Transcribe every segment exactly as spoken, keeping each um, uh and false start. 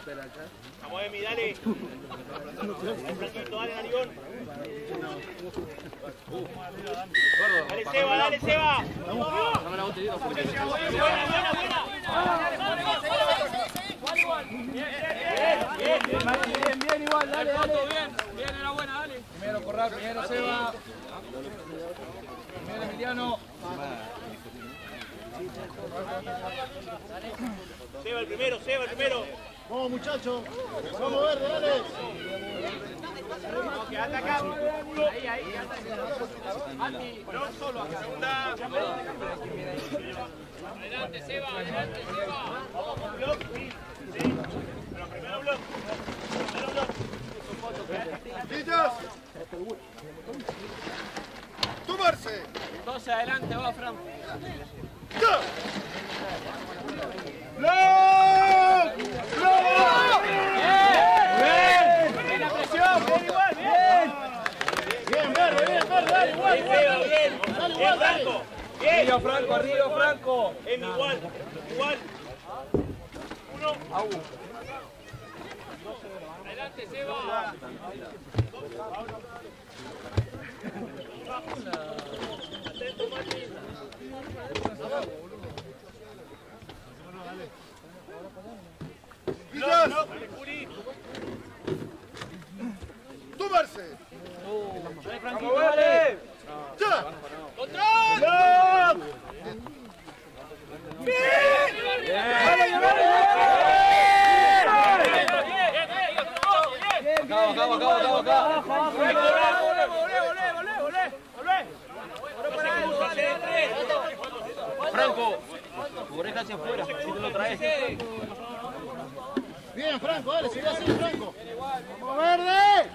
Vamos, Emi, dale. Franquito, dale, narigón. Dale, Seba, dale, Seba. Dame la botellita. Buena, buena, buena. Bien, bien, bien, bien, igual, dale, dale. Bien, bien, enhorabuena, dale. Primero Corral, primero Seba. Primero Emiliano. Seba el primero, Seba el primero. Vamos muchachos, vamos verde, dale. Quédate acá. Ahí, ahí, quédate acá. No solo acá. Segunda. Adelante, Seba, adelante, Seba. Vamos con block, sí. Sí. Pero primero block. Primero block. ¡Villas! ¡Tomarse! doce adelante, va, Fran. ¡Ya! ¡Block! ¡Block! ¡Bien! ¡Bien la presión! ¡Bien igual! ¡Bien! Bien, verde, bien, verde, dale, igual, ¡Bien, igual, bien! dale, ¡Bien, igual, Franco! ¡Bien! Arriba, Franco, arriba, Franco. Emi, igual, igual. Uno. Adelante, Seba. Atento, Mati. ¡Villas! Dale, Juli. ¡Tomarse! Dale, Franquito, dale. ¡Ya! ¡Control! ¡Bien! Acá, acá, acá, acá, acá. Franco, tu oreja hacia afuera, si te lo traes. Bien, Franco, dale, sigue así, Franco. ¡Vamos verde!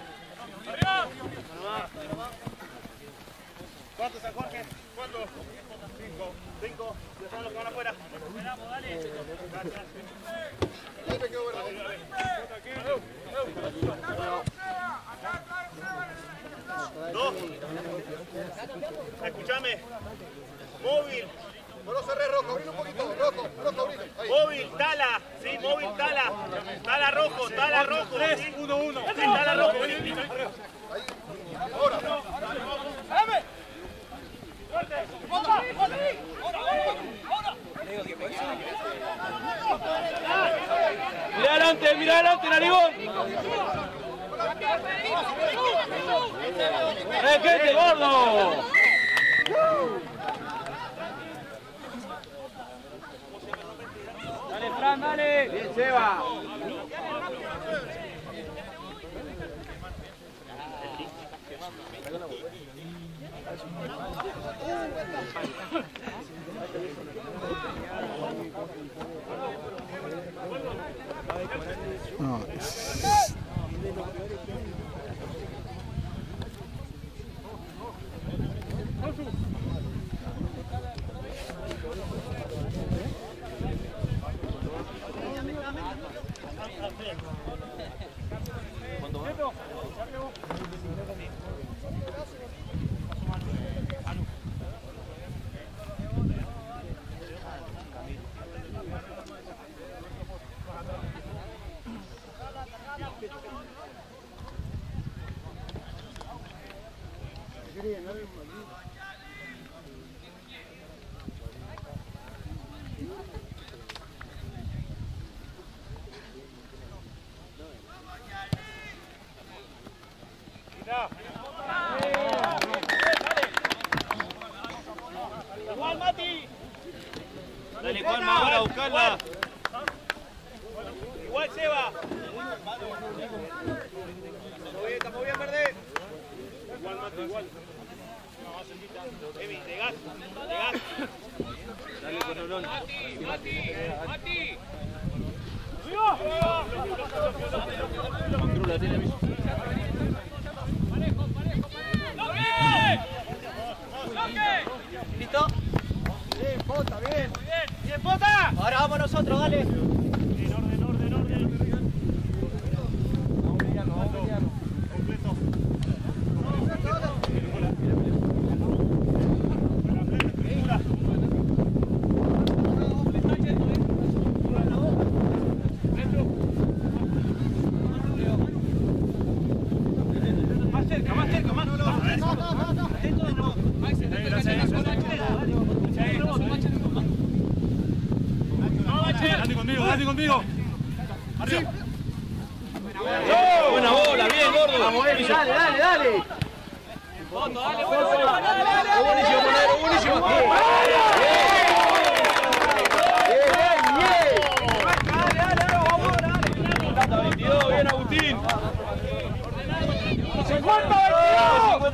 ¿Cuánto, San Jorge? ¿Cuánto? Cinco. Cinco. Ya saben los que van afuera. Esperamos, dale. Ahí me quedo verde. Dos. Escúchame. Móvil. Bueno, cerré rojo, abrilo un poquito, rojo, rojo, abrilo. Ahí. Móvil, tala. Sí, móvil, tala. Tala rojo, tala rojo. tres, uno, uno. Sí, tala rojo. Ahí. Ahora. ¡Dame! Mira adelante, mira adelante, narigón. ¡Requete, gordo! Dale, Fran, dale. Bien, Seba. No. Igual, Mati. Dale, Juanma, ahora a buscarla. Igual, Seba. Estamos bien, verde. Igual, Mati, igual. Emi, de gas, de gas. Dale, Corolón. Mati, Mati, Mati. Controla, tiene aviso. Parejo, parejo, parejo. ¿Listo? Bien, Pota, bien. Muy bien, bien, Pota. Ahora vamos nosotros, dale. En orden, orden, orden. Completo. Dani conmigo, Dani conmigo. Arriba. Buena bola, bien, gordo. Vamos, Eli, dale, dale, dale. Fondo, dale, bueno, bueno, dale, dale, dale. Buenísimo, Monero, buenísimo. veintidós, bien Agustín. cincuenta veintidós.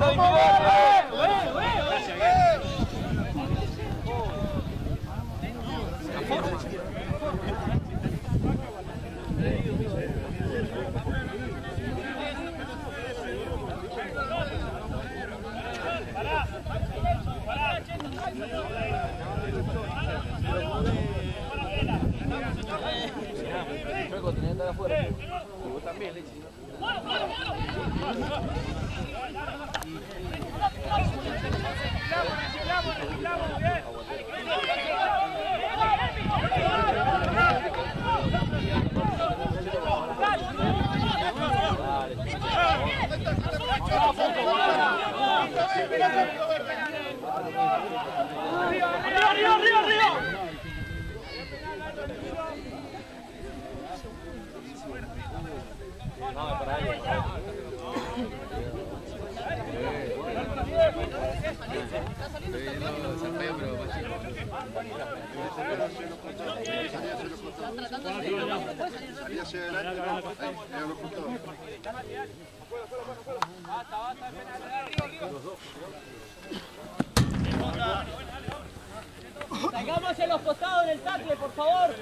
Salgamos en los costados del tackle, por favor.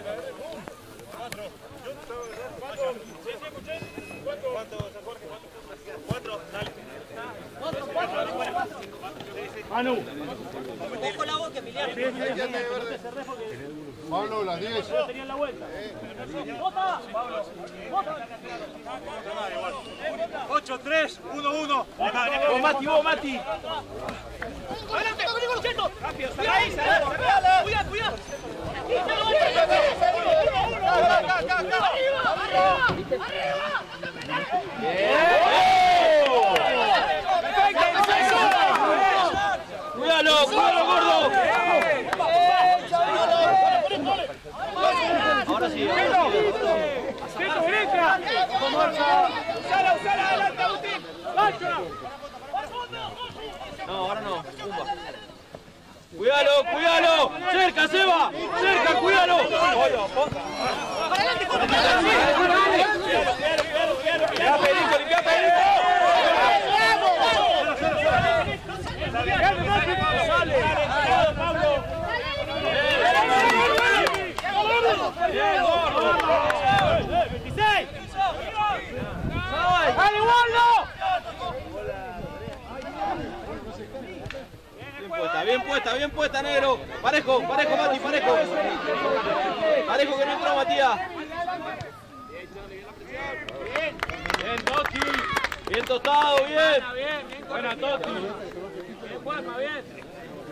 Cuatro, cuatro, cuatro. Manu. Ojo la boca, Emiliano. Pablo, las diez. Tenían la vuelta. ¡Bota! ¡Bota! ocho tres, uno uno. Vos, Mati, vos, Mati. ¡Adelante! ¡Vení con los chetos! ¡Rápido! ¡Salá ahí! ¡Cuidado! ¡Cuidado! Acá, acá, acá. ¡Arriba! Cuídalo, cuídalo, gordo. Ahora sí. ¡Cheto, derecha! ¡Usala, usala! ¡Adelante, Agustín! ¡Bacha! No, ahora no. Pumba. Cuídalo, cuídalo. Cerca, Seba. Cerca, cuídalo. ¡Adelante, corre! Limpia Perico, limpia Perico. veintiséis. ¡Dale, Waldo! Bien puesta, bien puesta, bien puesta, negro. Parejo, parejo, Mati, parejo. Parejo que no entró, Matías. Bien, Toti. Bien tostado, bien. Bien, bien. Buena, Toti. Bien, Juanma, bien.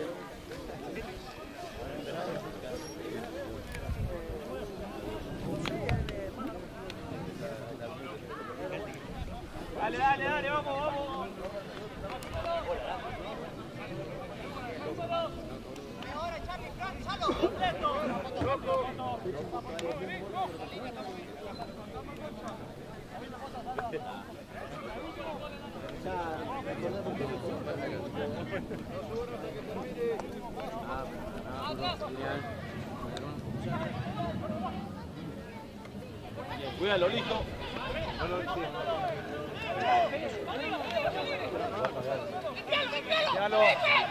Dale, dale, dale, vamos, vamos. Cuídalo, listo. Míralo.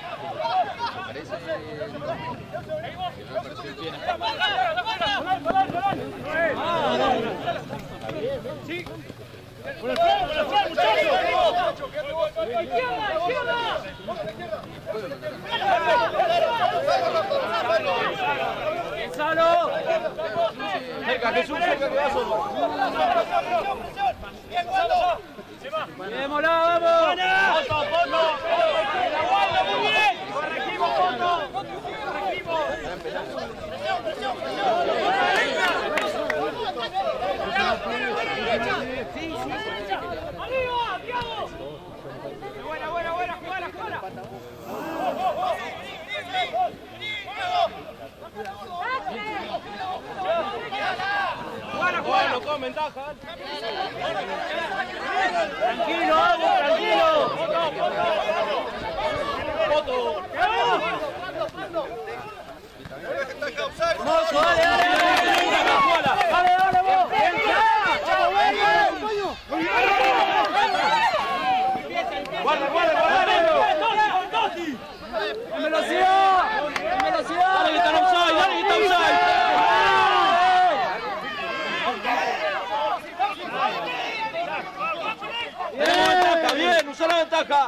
Sí. Por el frente, por el frente, muchachos. Izquierda, izquierda. Gonzalo. Cerca, Jesús, cerca que va solo. Llevémosla, vamos. Foto, foto. La guarda, muy bien. Corregimos, foto. Corregimos. Presión, presión, presión. Sí, sí. Arriba, Thiago. Buena, buena, buena. Jugala, jugala. ¡Vamos! ventaja. Tranquilo, vamos, tranquilo. Foto. Mozo, dale, dale, dale. Dale, dale, vos. Guarda, guarda, guarda. En velocidad. En velocidad. Dale que está en offside, dale que está offside. Tenemos ventaja, bien, usa la ventaja.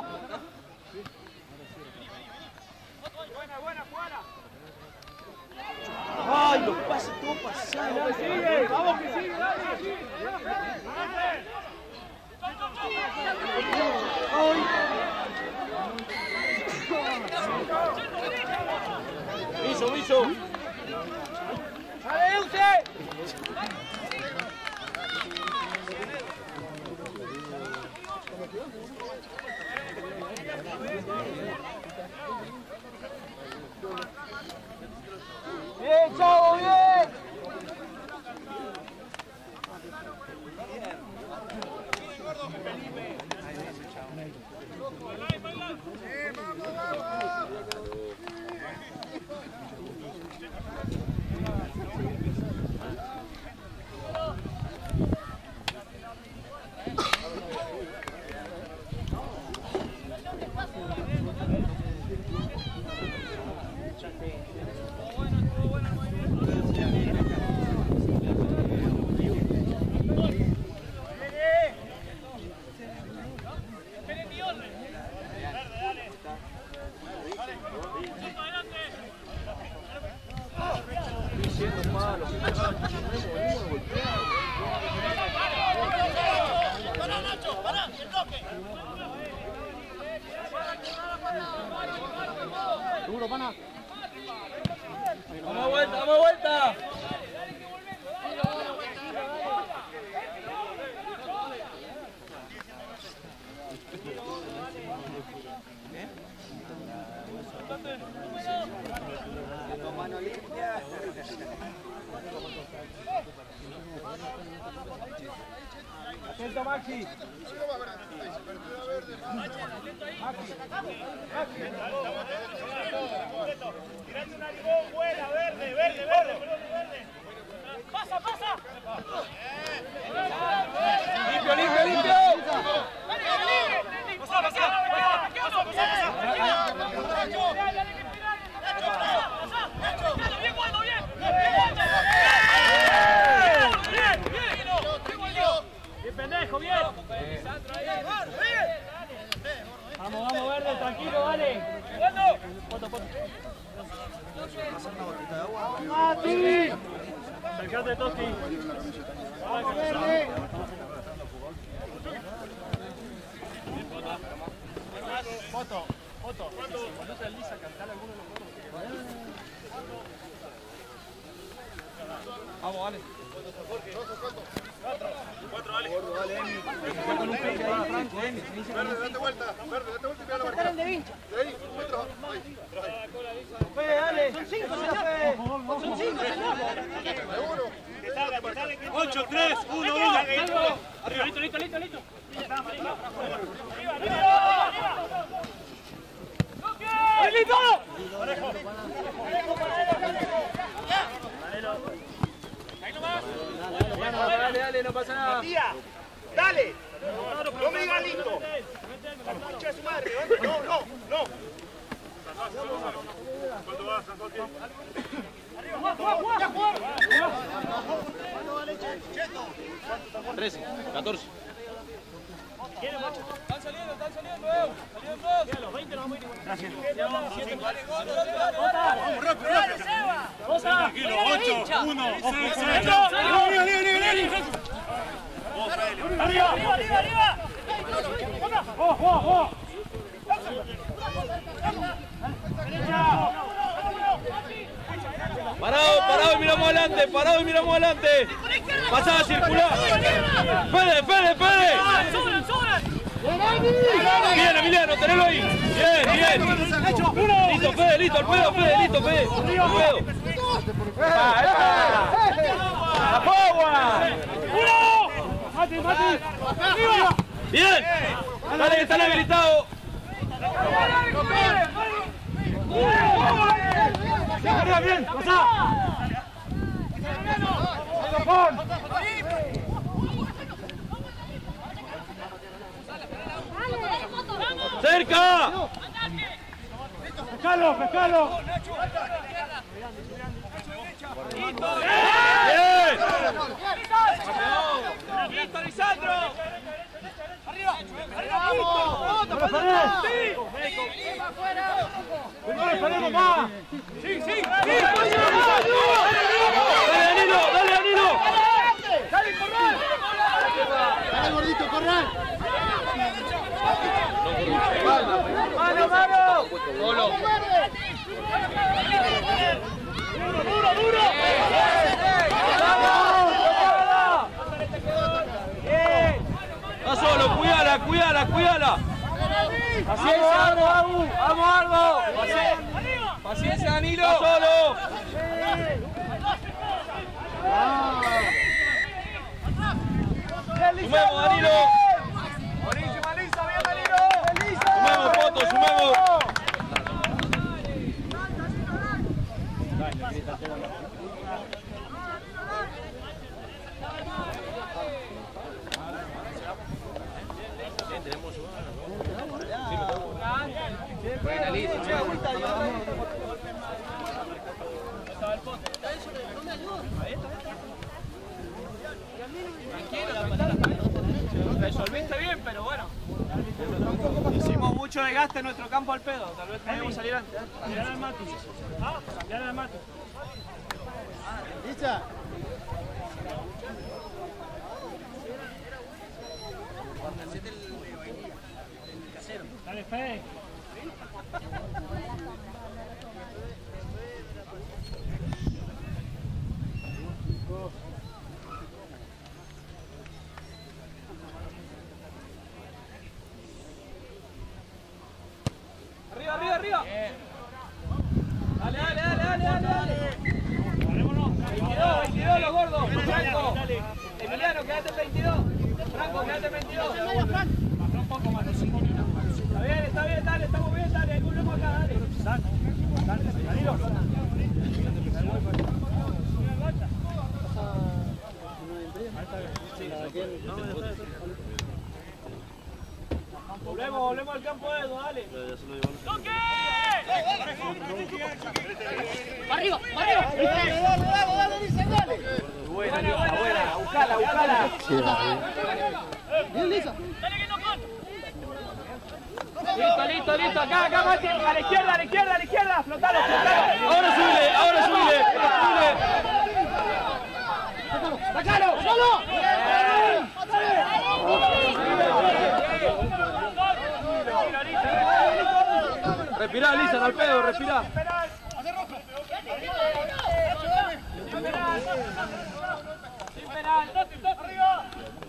Buena, buena, fuera. Ay, los pases todo pasados. Sigue, vamos que sigue, dale. Ay. Miso, miso. ¡Dale, Euce! Bien, chavo, bien. Seguro, pana. Vamos a vuelta, vamos a vuelta. Mano limpia. Atento, Maxi. Tirate una limón buena, verde, verde, verde, verde. Pasa, pasa. Limpio, limpio, limpio. Pasa, pasa. Pasa, pasa. Bien, Waldo, bien. Bien, bien. Bien, pendejo, bien. Vamos, vamos, verde, tranquilo, dale. ¡Jugando! Foto, foto. ¡Mati! Acercate, Toski. ¡Vamos, verde! Foto, foto. Cuando se desliza, cantar alguno de los fotos. Vamos, vale. Cuatro, dale. Dale, Emi. Está con un peche ahí, Franco, Emi. Verde, date vuelta. Verde, date vuelta y pega la marca. De vincha. De ahí, un metro. Fede, dale. Son cinco, Fede. Son cinco, De uno. ocho, tres, uno, uno. Arriba, listo, listo, listo, listo. Arriba, arriba, arriba. ¡Listo! Parejo. Ahí nomás. Dale, dale, no pasa nada. Tía, dale. No me digas listo. La concha de su madre. No, no, no. ¿Cuánto vas, Santotti? Arriba, juega, juega, juega. trece, catorce. Están saliendo, están saliendo, eh. Salieron dos. Ya, los veinte nos vamos a ir igual. Gracias. Vamos, rápido, rápido. Tranquilo, ocho, uno, seis, seis. Arriba, arriba, arriba. Arriba, arriba, arriba, arriba. ¡Oh, oh, oh! Parado, parado y miramos adelante, parado y miramos adelante. Pasada circular. Fede, Fede, Fede. ¡Sobran, sobran! Bien, Emiliano, tenelo ahí. Bien, bien. Listo, Fede, listo, al pedo, Fede, listo, Fede. Al pedo. ¡La ¡Uno! Mati, Mati. Arriba. Bien. Dale que están habilitados. Arriba, bien. Pasá. ¡Cerca! ¡Pescalo, pescalo! ¡Bien! ¡Listo, Lisandro! ¡Arriba! ¡Arriba! ¡No lo parés! ¡Sí! ¡No lo parés, mamá! ¡Sí, sí! ¡Sí! ¡Dale, Danilo! ¡Dale, Danilo! ¡Dale, Corral! Dale, gordito, Corral. ¡Mano, mano! ¡Solo! ¡Duro, duro, duro! ¡Va solo! ¡Cuídala, cuídala, cuídala! ¡Paciencia, vamos! ¡Vamos, Albo! ¡Paciencia, Danilo! ¡Va solo! ¡Sumemos, Danilo! ¡Buenísima, Lisa! ¡Bien, Danilo! ¡Sumemos, Poto, sumemos! Buena, Lisa. Resolviste bien, pero bueno. Hicimos mucho desgaste en nuestro campo al pedo. Tal vez podemos salir antes. Mirá al Mati. Ah, mirá al Mati. Lisa. Dale, Fe. Arriba, arriba, arriba. Dale, dale, dale, dale, dale, dale. veintidós, veintidós los gordos. Franco. Emiliano, quédate en veintidós. Franco, quédate en veintidós. Un poco más, un poquito. Está bien, está bien, dale, estamos bien, dale. Volvemos acá, dale. Dale, dale, Danilo. Volvemos, volvemos al campo de Edo, dale. ¡Arriba! ¡Arriba! Dale, dale, dale, dale, Lisa, dale. Buena, buena, buena. Buscala, buscala. Bien, Lisa. Listo, listo, listo. Acá, acá, Mati. A la izquierda, a la izquierda, a la izquierda. Flotalo, flotalo. ¡Ahora subile! ¡Ahora subile! ¡Subile! ¡Sácalo! ¡Solo! Respirá, Lisa, no al pedo, respirá. Sin penal. ¡Arriba!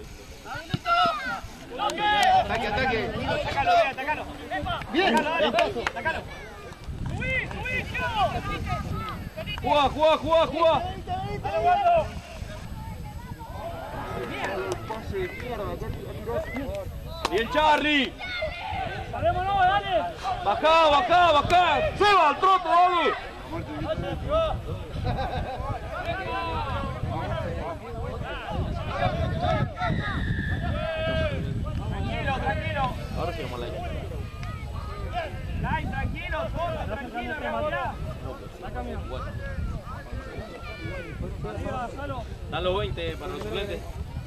Ataque, ataque. ¡Sácalo, bien, sácalo! Bien. ¡Sácalo! ¡Subí, subí, quiero! ¡Jugá, jugá, jugá, jugá! ¡Dale, Waldo! ¡Bien, Charlie! ¡Salémonos, dale! ¡Bajá, bajá, bajá! ¡Seba al troto, dale! Tranquilo, tranquilo. Ahora sí vamos a la Lai, tranquilo, solo, tranquilo, revolá. Arriba, solo. Dan los veinte para los suplentes.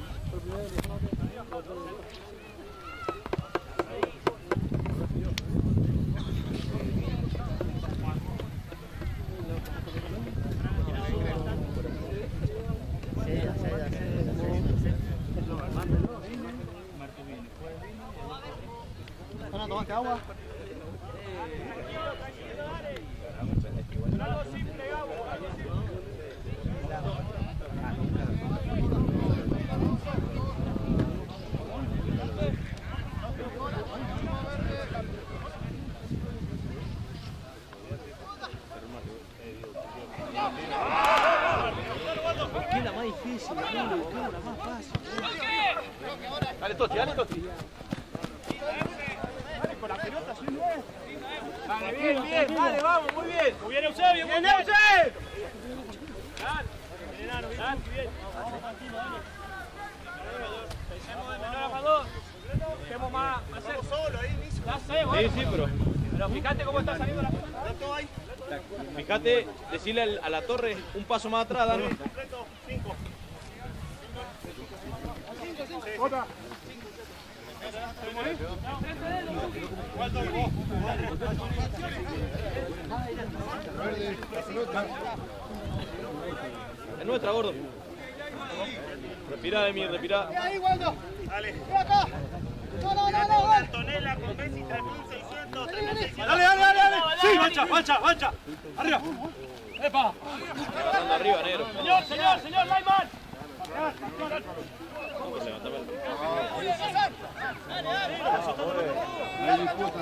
Ana, tomate agua. ¿Por qué la más difícil? No, la más fácil. Dale, Totti, dale, Totti. Con la pelota, sí, no es. Dale, bien, bien, dale, vamos, muy bien. Muy bien, Eusebio, muy bien. ¡Bien, Eusebio! Bien, enano, bien, bien. Vamos, tranquilo, dale. Pensemos de menor a más dos. Busquemos más. Estamos solos ahí, inicio. Ya sé, bueno. Sí, sí, pero... Pero fíjate cómo está saliendo la pelota. Todo ahí. Fíjate, decirle al- a la torre un paso más atrás, dale. Completo, cinco. Otra. ¿Cuánto vos? Verde, la pelota. Es nuestra, gordo. Respira, Emi, respira. Ahí, Waldo. Dale. Ven acá. No, no, no, no. Antonella con Messi, tres mil seiscientos, tres mil seiscientos. Dale, dale, dale, dale. Sí, mancha, mancha, mancha. Arriba. Epa. Levantando arriba, negro. Señor, señor, señor, Lyman. Vamos, levantame. Ahí disputa.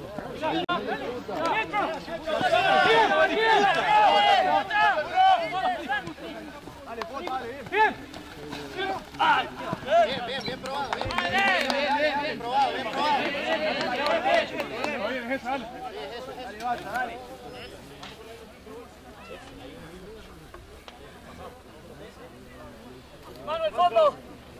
Bien, bien, bien probado. Bien, bien, bien, bien probado, bien probado. Bien, esa, dale. Dale, basta, dale. Mano al fondo.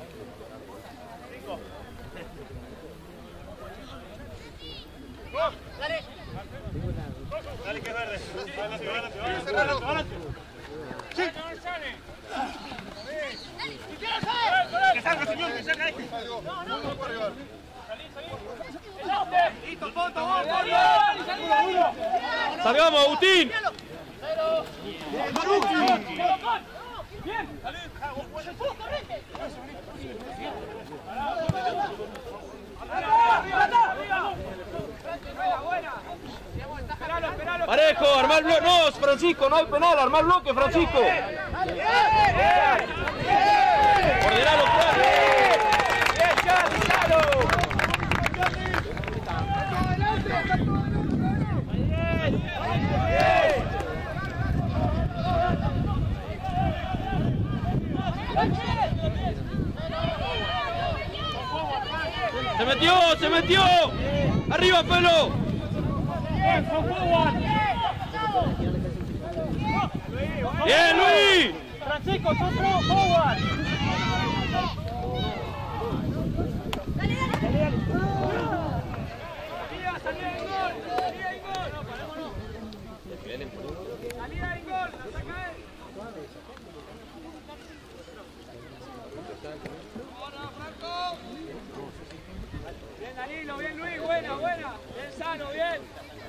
Dale. Dale, que es verde. Adelante, adelante, adelante, adelante, adelante. Sí. Que salga, señor, que salga este. No, no, no puedo arribar. Listo, foto, vos, ¡Salgamos, Agustín! Parejo, armar bloque. No, Francisco, no hay penal, armar bloque, Francisco. Ordenalo, Se metió, se metió. Arriba, Pelo. Bien, Luis. Francisco, sos pro forward. Salida, salida en gol. Salida en gol. Salida en gol. La saca él. Bien, Danilo, bien, Luis. Buena, buena. Bien, Sano, bien.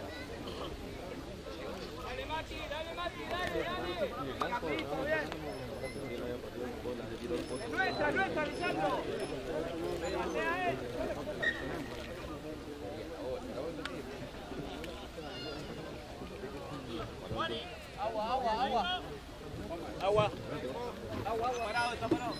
Dale, Mati, dale, Mati, dale, dale. Capito, bien. Es nuestra, es nuestra, Lisandro. Pasea él. Agua, agua, agua. Agua. Agua, agua. Parado, está parado.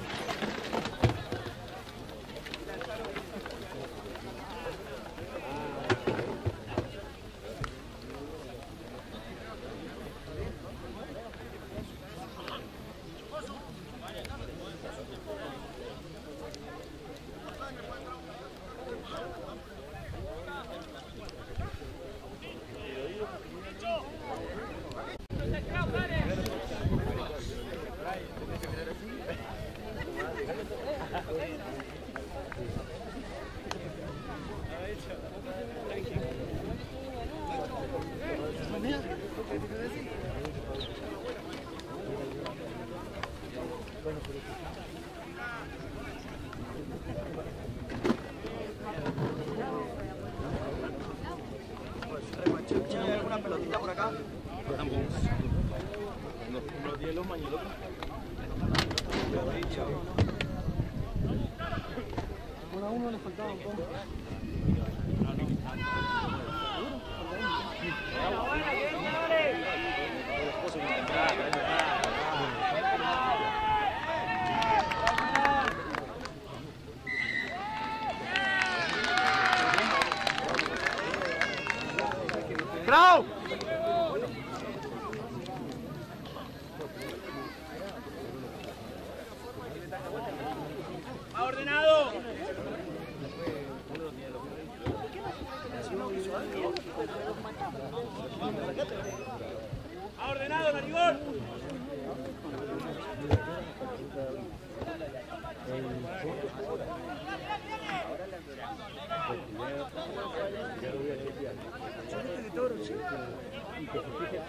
¿Hay alguna pelotita por acá? Unos diez los mañitos. Bueno, a uno le faltaba un poco. ¡Bravo! Va ordenado.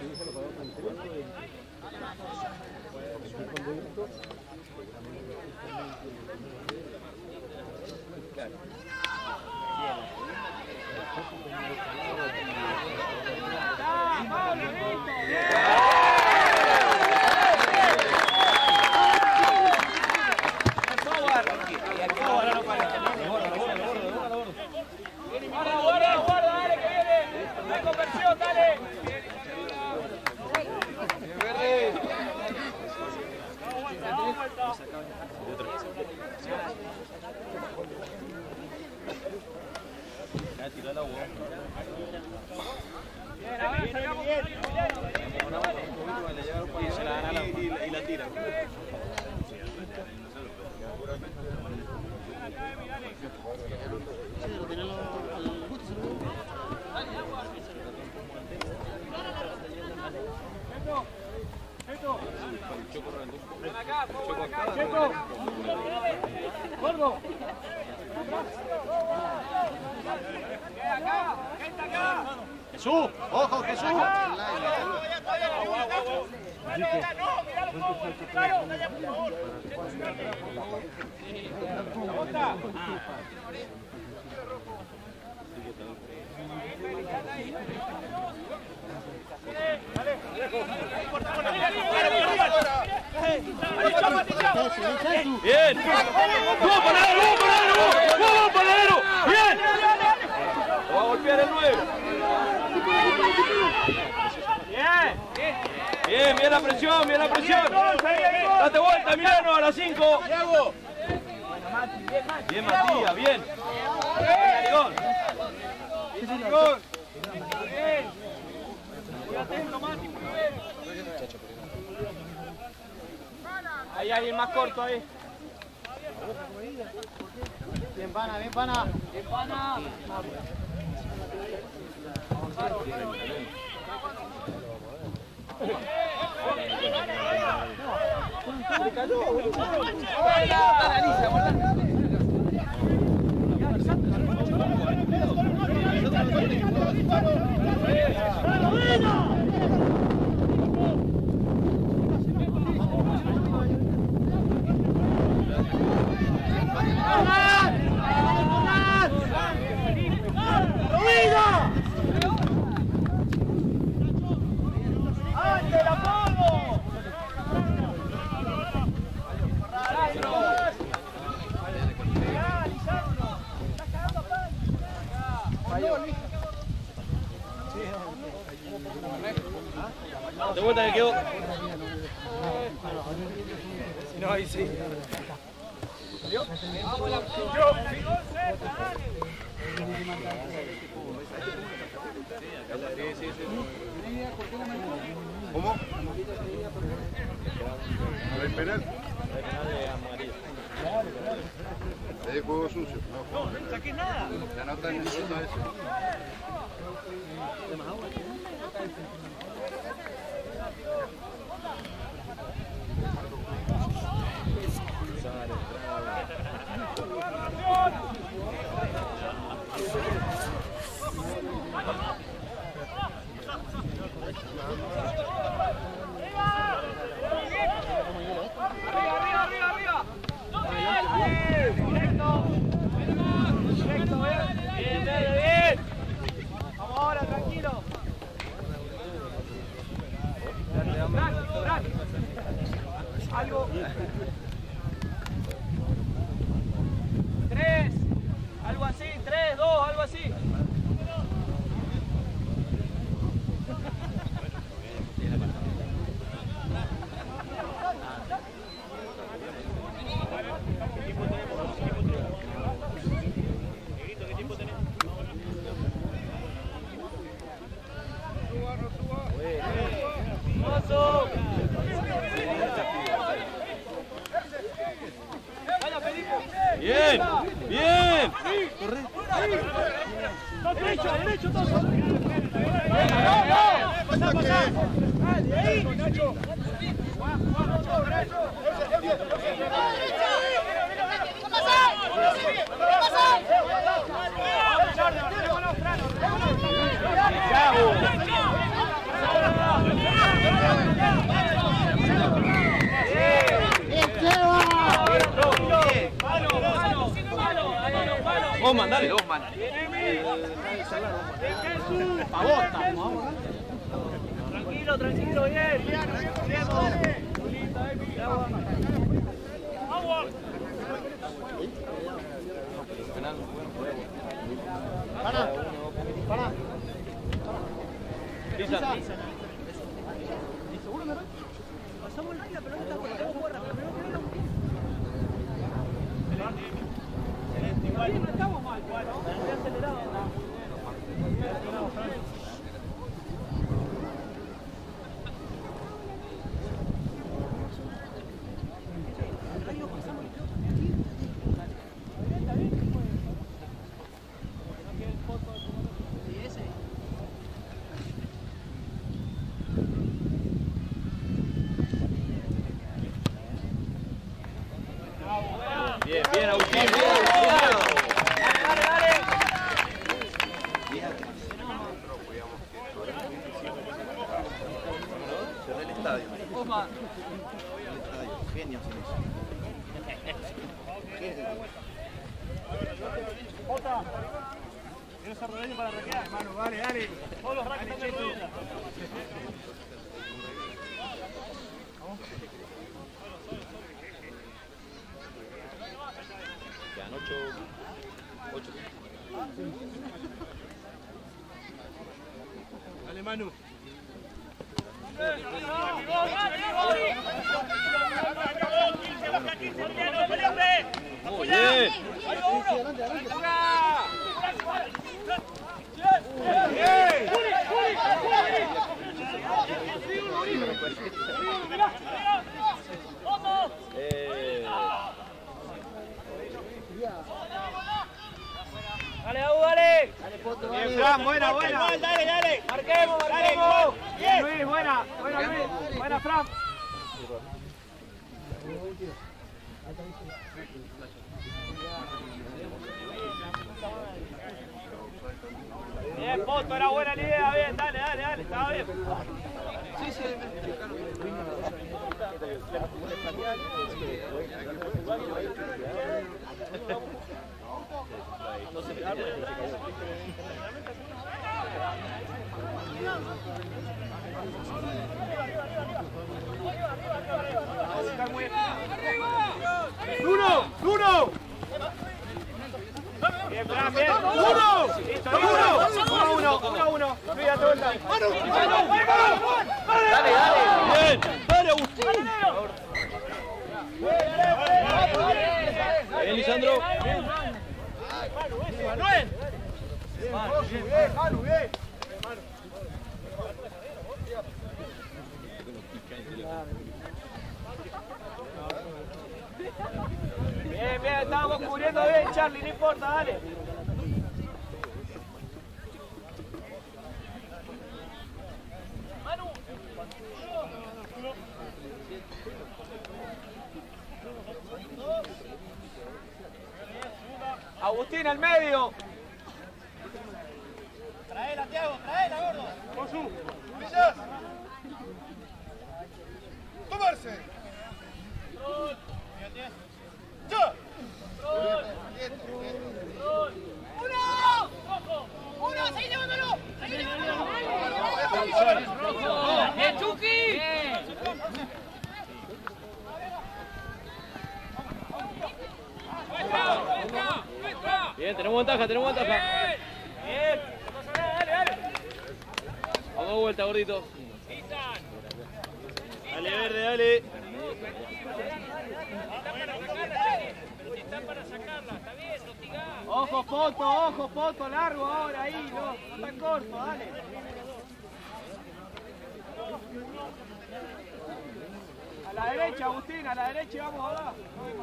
Jesús, ojo, Jesús. Bien. ¡Vamos, Panadero! ¡Vamos, Panadero! ¡Vamos, Panadero! ¡Bien! Lo va a golpear el nueve. Bien. Bien, bien la presión, bien la presión. Date vuelta, Milano, a las cinco. Bien, Matías, bien. Bien, muy atento, Mati, muy bien. Ahí hay alguien más corto ahí. Bien, pana, bien, pana. Bien, pana. De vuelta que quedó. No, ahí sí. Vamos la ¿Cómo? ¿No hay penal? Es juego sucio. No, no saqué nada. Ya no están diciendo eso. Algo. Tres. Algo así. Tres, dos, algo así. Bien, bien. Derecho, derecho, todo. Pasa que... Ahí, Nacho. Chao. Bosman, dale. Bosman. Tranquilo, tranquilo, bien. Bien, vamos. Para, para. Pisa. Pasamos la pelota, tenemos guarda, pero primero no estamos mal, bueno, muy acelerado. Bien, bien, Agustín. Bien, Dale, dale. cerré el estadio. Bosman. Genios en eso. Jota, ¿quieres arrodillar para arrancar? Hermano, dale, dale. Todos los racks están de rodillas. Quedan ocho. ocho. Dale, Manu. Muy bien. Eh. Dale, Abu, dale. Bien, Fran, buena, buena. Dale, dale. Marquemos, marquemos. Luis, buena, buena, Luis. Buena, Fran. Bien, Poto, era buena la idea, bien, dale, dale, dale, estaba bien. Sí, sí. ¡Duro! ¡Duro! Bien, Fran, bien. ¡Duro! Listo, ¡Duro! listo. Uno a uno, uno a uno. Luis, date vuelta. Dale, dale. Bien. Dale, Agustín. Bien, Lisandro. Manuel. Bien, Manu, bien. Bien, bien, estamos cubriendo bien, Charlie, no importa, dale. Manu. Agustín al medio. Traela, Tiago, traela, gordo. Josu. Villas. Tomarse. ¡Ya! ¡Uno! ¡Uno! ¡Seguí llevándolo! ¡Seguí llevándolo! ¡Bien, Chucky! Bien, tenemos ventaja, tenemos ventaja. Bien. Dale, dale. Vamos de vuelta, gordito. Dale, verde, dale. Ojo, Poto, ojo, Poto, largo ahora, ahí, no, no tan corto, dale. A la derecha, Agustín, a la derecha y vamos ahora.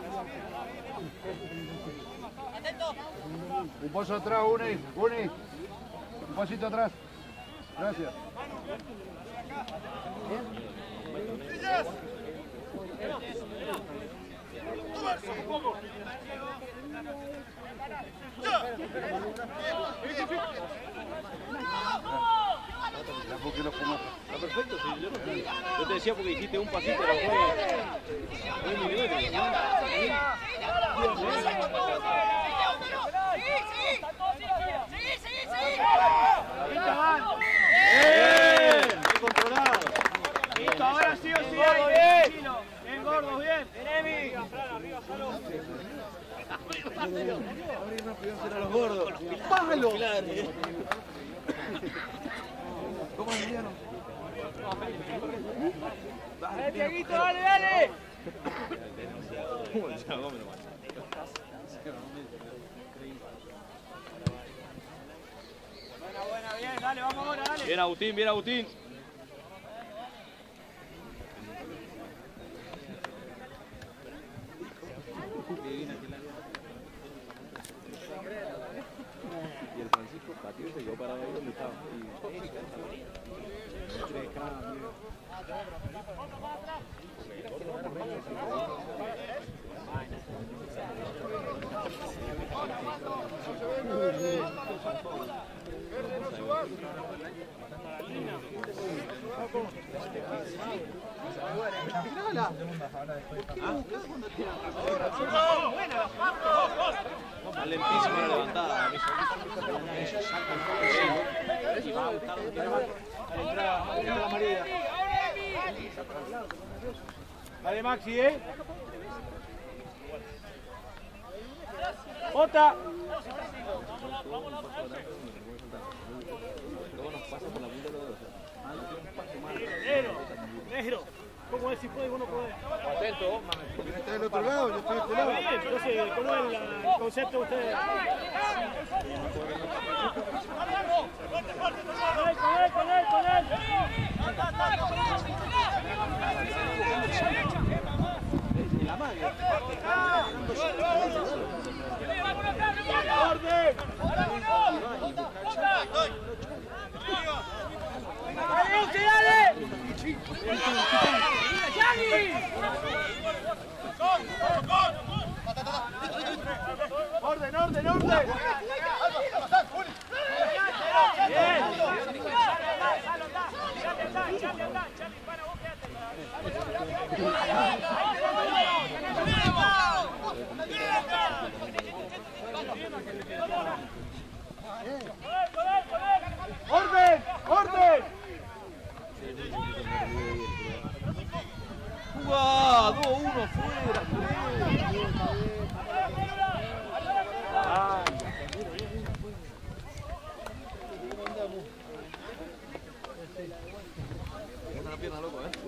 Atento. Un paso atrás, Uni. Uni. Un pasito atrás. Gracias. Villas. ¿Por qué lo fumas? Está perfecto, sí, yo, yo te decía porque dijiste un pasito, pero fue un milímetro. ¡Sí, sí! Bien. Bien controlado. Listo, ahora sí o sí. Bien, Chino. Bien, gordos, bien. Enemi. A los gordos. ¡Pájalo! ¿Cómo es, Emiliano? Dale, Tiaguito, dale, dale. Buena, buena, bien, dale, vamos ahora, dale. Bien, Agustín, bien, Agustín. Y el Francisco Patió se quedó parado ahí donde estaba. Está lentísima la levantada. Dale, Maxi, eh. Jota. Negro, negro. ¿Cómo es si puede y vos no podés? Atento, Está del otro lado, yo estoy de este lado. Está bien, entonces, ¿cómo es la- el concepto de ustedes? Con él, con él, con él, con él. ¡Orden! ¡Dale, dale! ¡Orden, orden, orden! ¡Bien! ¡Orden! ¡Orden! ¡Jugá! dos uno fuera. Una pierna loco, ¿eh?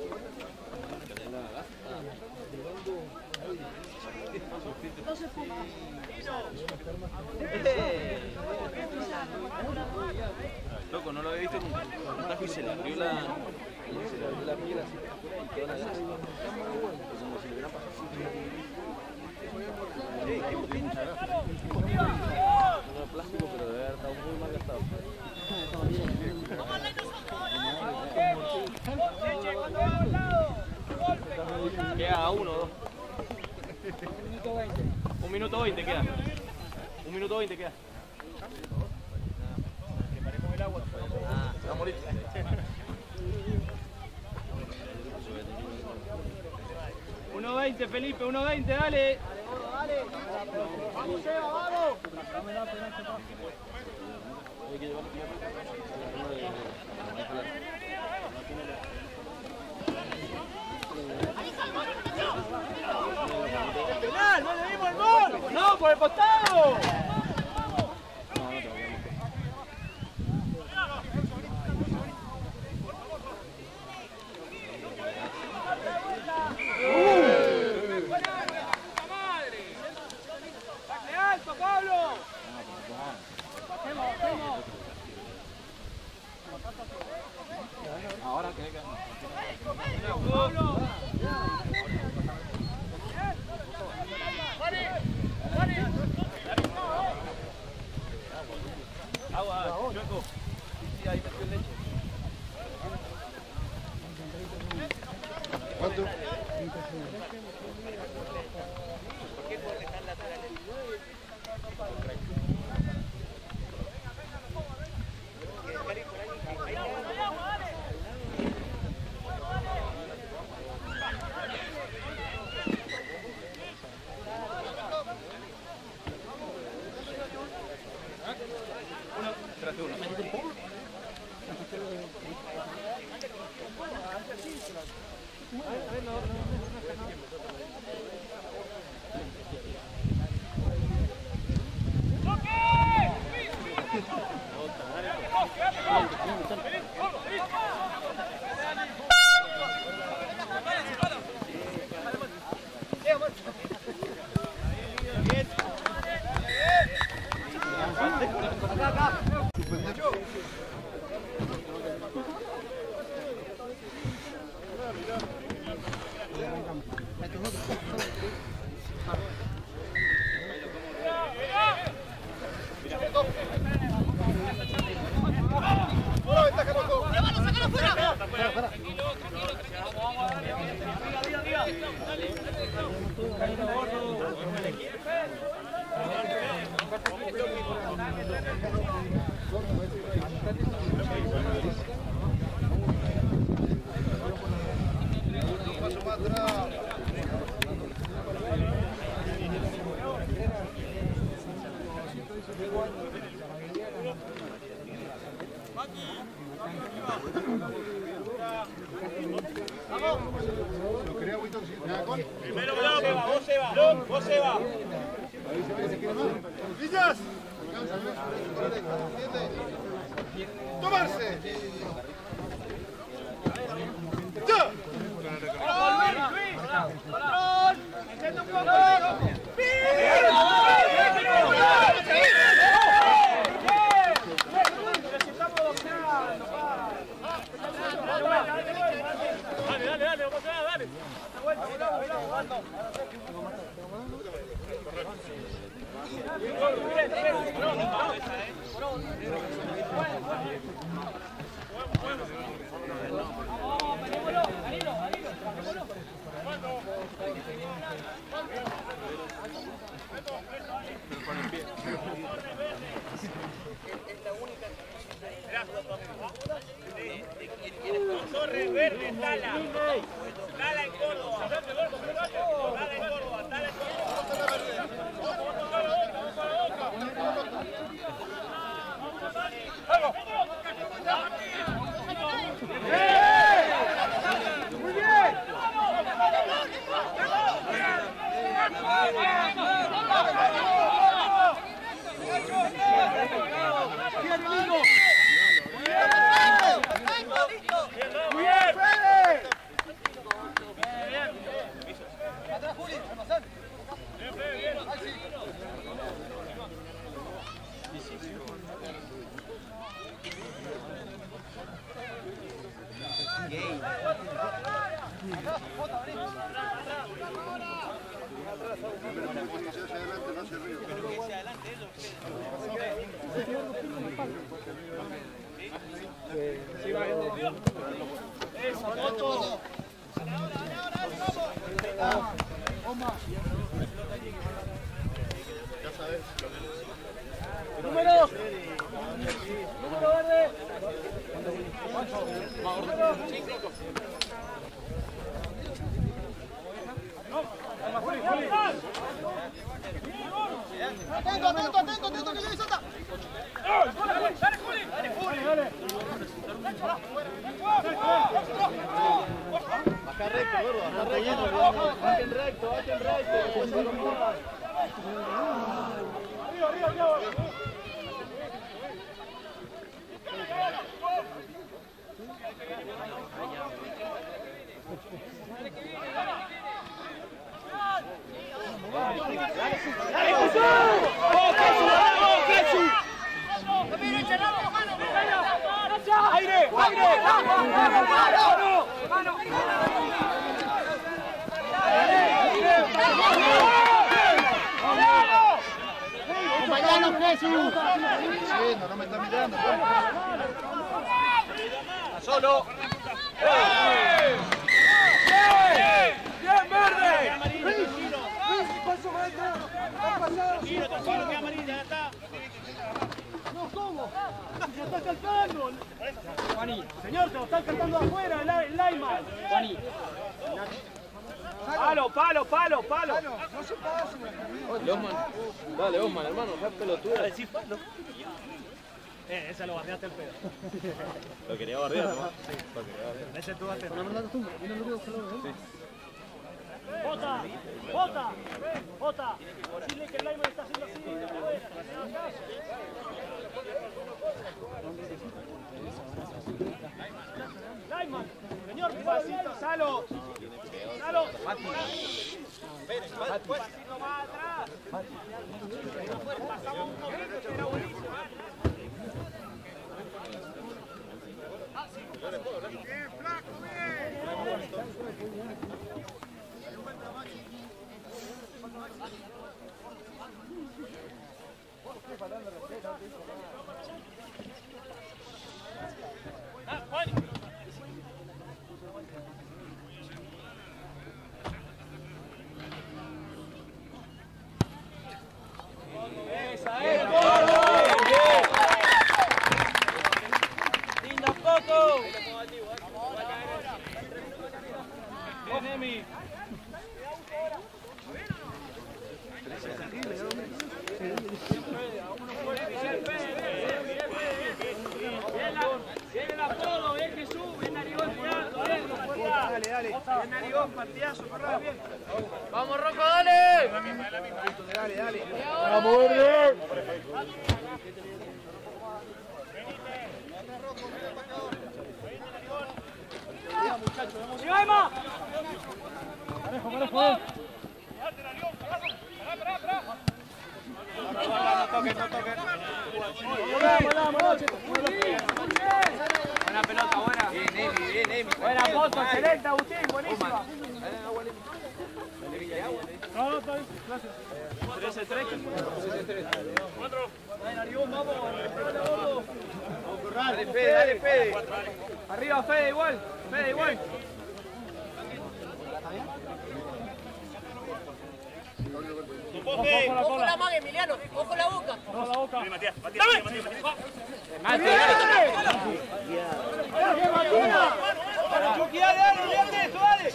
Loco, no lo había visto nunca. Un tajo y se le abrió la... Se le abrió la piel así y quedó la grasa. Como si le hubieran pasado así. No era plástico, pero debe haber estado muy mal gastado. Queda uno o dos. Un minuto veinte queda. Un minuto veinte queda. Que paremos el agua. Ah, se va a morir. uno veinte, Felipe, uno veinte, dale. Vamos, Seba, vamos. ¡Penal! ¡No le dimos el gol! ¡No, por el costado! ¡Alto, Pablo! Bajemos, bajemos. Ahora que Pablo. Agua, Chueco. Sí, ahí metió leche. ¿Cuánto? uno, tras de uno. Primero vos, Eva, vos, Eva. Villas. Tomarse. ¡Ya! Dale, dale, dale, vamos a dale. Torres Verde, Tala. Tala en Córdoba. Tala en Córdoba, Tala en ¡Muy bien! Número. Número verde. Atento, atento, atento, atento, que le salta. Dale, Juli. Dale, Juli. Dale. Baja recto, gordo, baja recto. Bajen recto, bajen recto. Arriba, arriba, arriba. ¡Dale, Jesús! ¡Oh, Jesús! ¡Oh, Jesús! ¡Aire! ¡Aire! ¡Mano! ¡Mano! ¡Acompañanos, Jesús! Diciendo, no me está mirando. Solo. ¡Bien, verde! Tranquilo, tranquilo, que amarilla, ya está. No, ¿cómo? ¡Se está cantando! Juaní. Señor, se lo están cantando afuera, el, el Lyman. Juaní. Palo, palo, palo, palo. Dale, Osman. Dale, Osman, hermano, ya pelotuda. Decís palo. Eh, esa lo bardeaste al pedo. Lo quería bardear, ¿no? Sí, lo quería bardear. Ese tú haces. Sí. ¡Bota! ¡Bota! ¡Bota! Decirle que el Lyman está haciendo así. Lyman, señor, pasito, Salo. Salo. Mati. Mati. Pasito más atrás. Pasamos un momento que era buenísimo. Bien el apodo, bien Jesús, bien Narigón, tirando, bien, dale, dale. Bien Narigón, partidazo, corrado, bien. Vamos, Rocco, dale. Dale, dale. Vamos, verde. ¡Sí, Emma! Parejo, parejo. No toques, no toques. Buena pelota, buena. Bien, Emi, bien, Emi. Buena foto, excelente, Agustín, buenísima. No, no, está bien. Gracias. trece tres. Cuatro. Dale, Fede, dale, Fede. Arriba, Fede, igual. Fede, igual. Ojo la Ojo cola. la maga, Emiliano. Ojo la boca. Ojo la boca. Matías, Matías, Matías, Matías. Chucky, dale, dale, dale, eso, dale.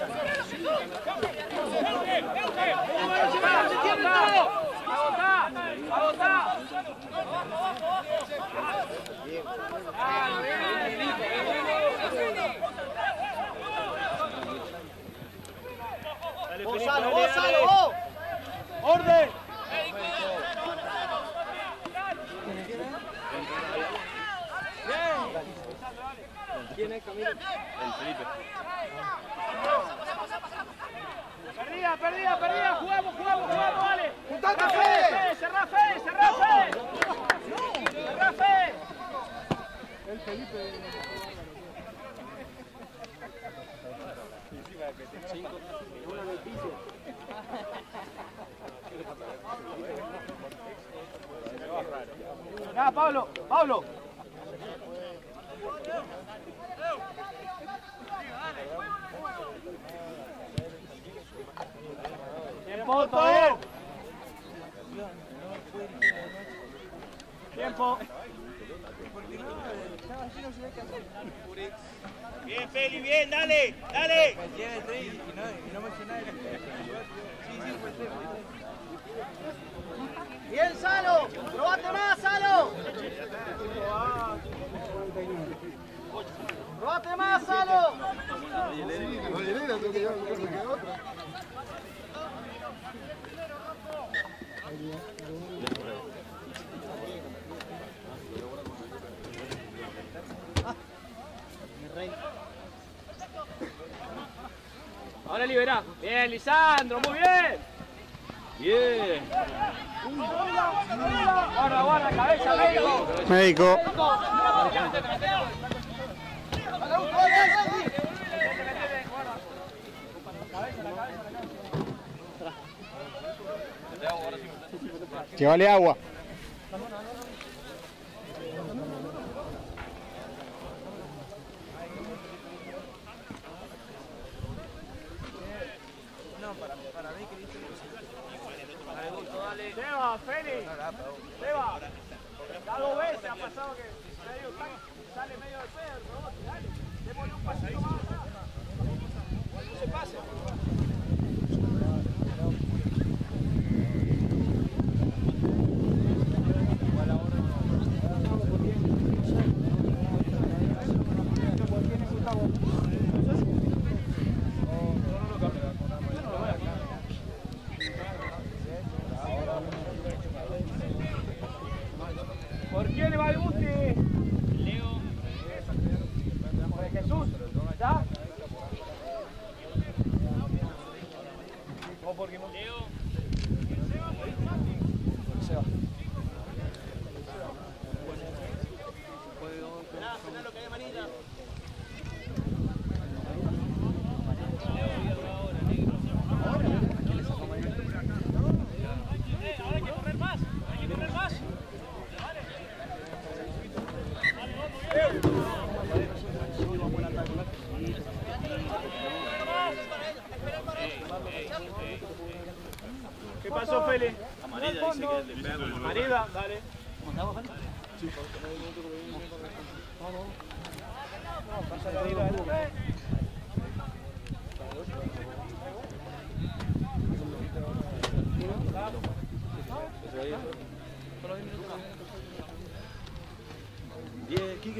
Agotá, agotá. Dale, Vos, Felipe, Salo, dale, vos, dale. Salo, vos. ¡Orden! El Felipe. Perdida, perdida, perdida. Jugamos, jugamos, jugamos, dale. ¡Juntate, Cerrá, Fede! cerrá, Fede, cerrá, Fede. Cerrá, Fede. El Felipe. Nada, Pablo, Pablo. Tiempo, todo bien. Tiempo. Bien, Feli, bien, dale, dale. Bien, Salo. Probate más, Salo. Probate más, Salo. Ahora liberá. Bien, Lisandro, muy bien. Bien. Guarda, guarda, cabeza, médico. Médico. Llévale agua. Seba, Félix. Seba. Ya dos veces ha pasado que medio tan- sale medio de pedo el rebote. Dale. Démosle un pasito más acá. No se pase. ¿Por quién va el Guti? Leo. ¿Por Jesús? ¿Ya? ¿O por qué no? Leo. Ahora hay que correr más. Hay que correr más. ¿Qué pasó, Feli? Amarilla dice que le pega con el Marida, dale. diez, Quique.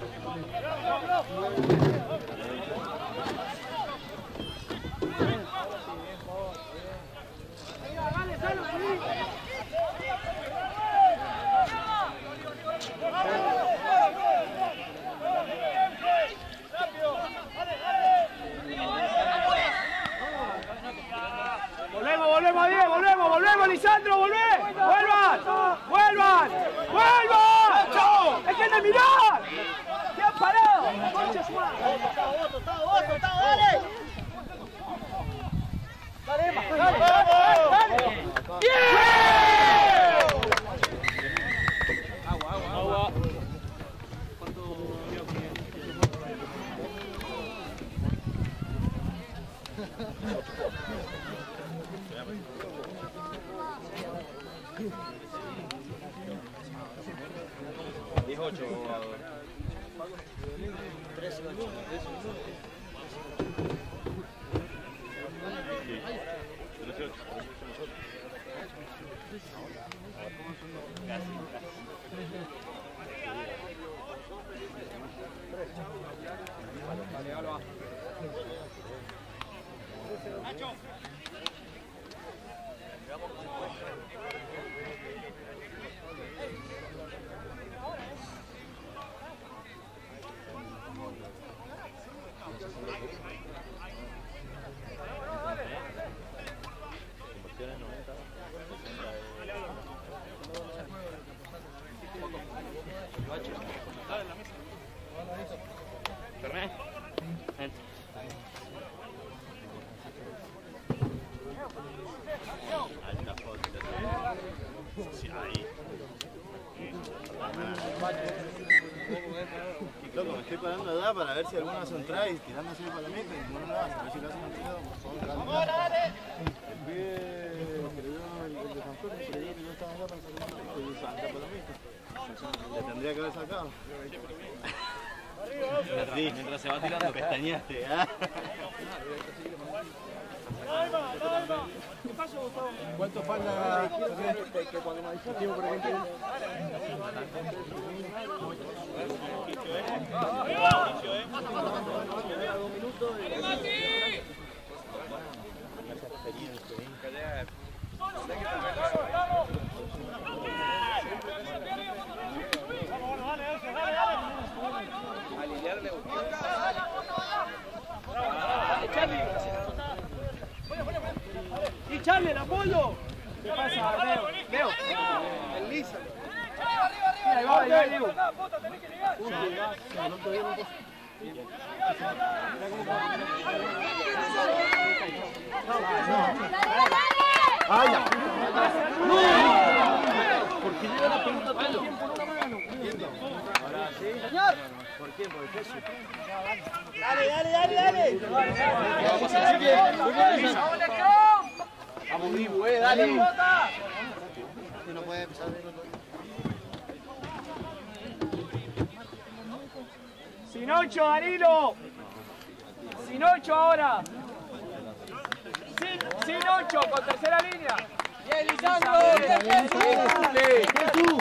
Volvemos, volvemos, Diego, volvemos, volvemos, Lisandro, volvé. Vuelvan, vuelvan, vuelvan. ¡Es que de mirar! ¡Se han parado! ¡Concha su madre! ¡Dale, dale, dale! ¡Dale! ¡Bien! Agua, agua, agua. dieciocho. trece, ocho. Loco, me estoy parando allá para ver si alguno hace un try tirándose para la meta y ninguno lo hace. A ver si lo hacen un tiro, por favor. El pibe que le dio el de Santos, se le dio que yo estaba allá para sacar una meta y salta para la meta. Le tendría que haber sacado. Sí, mientras se va tirando pestañaste, ¿eh? ¿Cuánto falta? ¡Y Charlie, el apoyo! ¿Qué pasa, Leo? Leo. El Lisa. Ahí va, ahí va, Leo. ¡Ah, ya! ¡No! ¿Por qué llega la pelota todo el tiempo en una mano? Ahora sí. Señor. ¿Por qué? Por el peso. Dale, dale, dale, dale. Vamos a decir que... Vamos, vivo, eh, dale. No puede empezar. Sin ocho, Danilo. Sin ocho ahora. Sin, sin ocho, con tercera línea. Bien, Lisandro. Bien, bien, bien.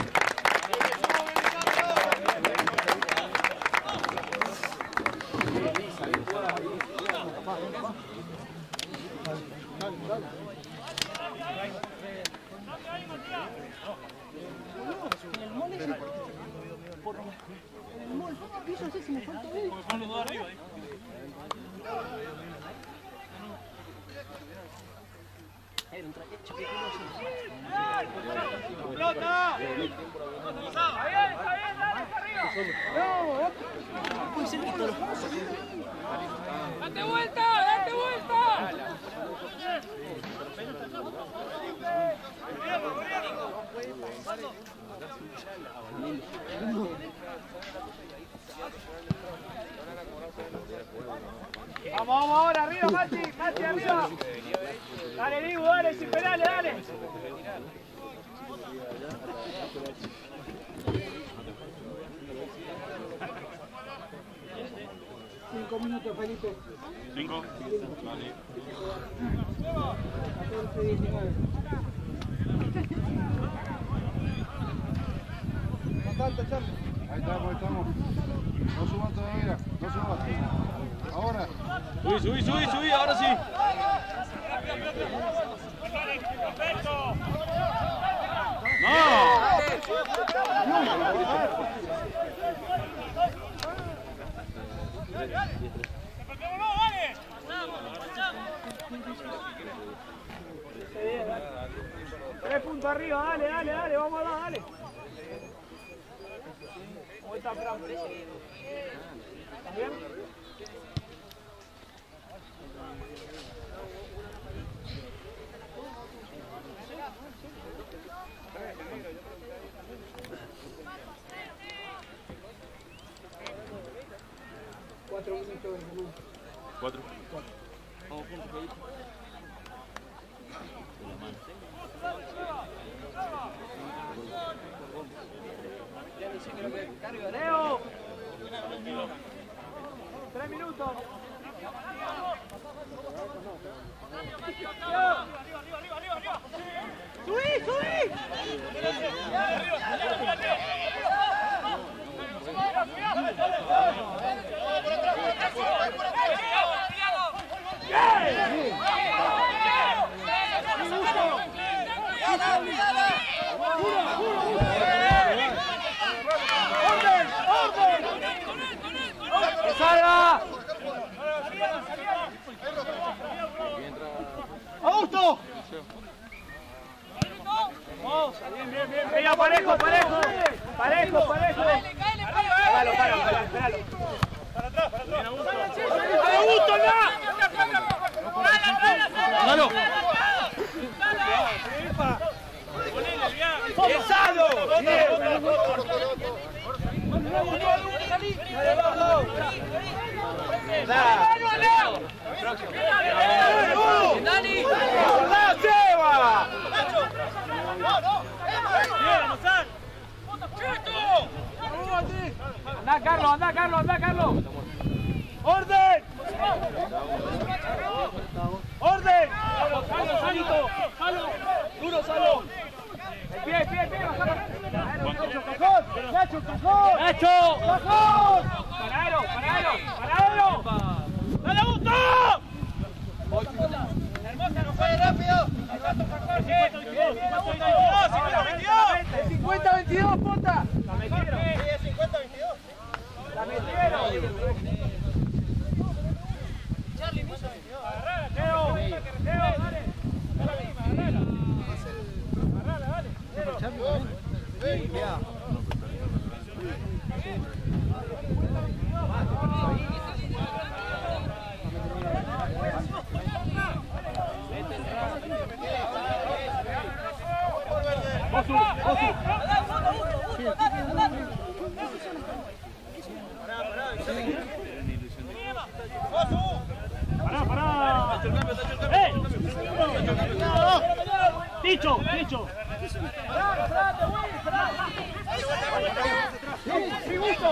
¡Pelota! Está bien, está bien, dale, está arriba. ¡Date vuelta, date vuelta! Vamos, vamos ahora, arriba, Mati, Mati, arriba. Dale, Dibu, dale, sin penales, dale. Cinco minutos, Felipe. Cinco. Vale. catorce diecinueve. Ahí estamos, ahí estamos. No suban todavía, no suban. Ahora. Subí, subí, subí, subí, ahora sí. ¡No! Tres puntos arriba, dale, dale, dale, vamos allá, dale. ¿Cómo está Fran? ¿Estás bien? Cuatro minutos. Cuatro. Vamos juntos, Felipe. Leo. Tres minutos. ¡Subí, subí! ¡Orden! ¡Orden! ¡Que salga! ¡Augusto! Bien, bien, bien. Venga, parejo, parejo. Parejo, parejo. Páralo, páralo, páralo. Para atrás, para atrás. ¡Augusto, no! ¡Dalo! ¡Pesado! ¡Dani! ¡La Seba! ¡Anda, Carlos! ¡Anda, Carlos! ¡Anda, Carlos! ¡Orden! ¡Orden! ¡Salo, Salito! ¡Salo! ¡Duro, Salo! ¡El pie, el pie, el pie! ¡Nacho, cajón! ¡Nacho, cajón! ¡Nacho! ¡Cajón! ¡Paradero, paradero, paradero! ¡Dale, Augusto! ¡Hermosa, no fue rápido! cincuenta veintidós, Pota! ¡La metieron! cincuenta veintidós! ¡La metieron! Charlie, puso veintidós. ¡Agarrala, Teo! ¡Teo, dale! ¡Agarrala, agarrala! ¡Agarrala, dale! ¡Teo! ¡Osu! ¡Osu! ¡Pará, pará! ¡Eh! ¡Ticho! ¡Ticho! ¡Sí, gusto!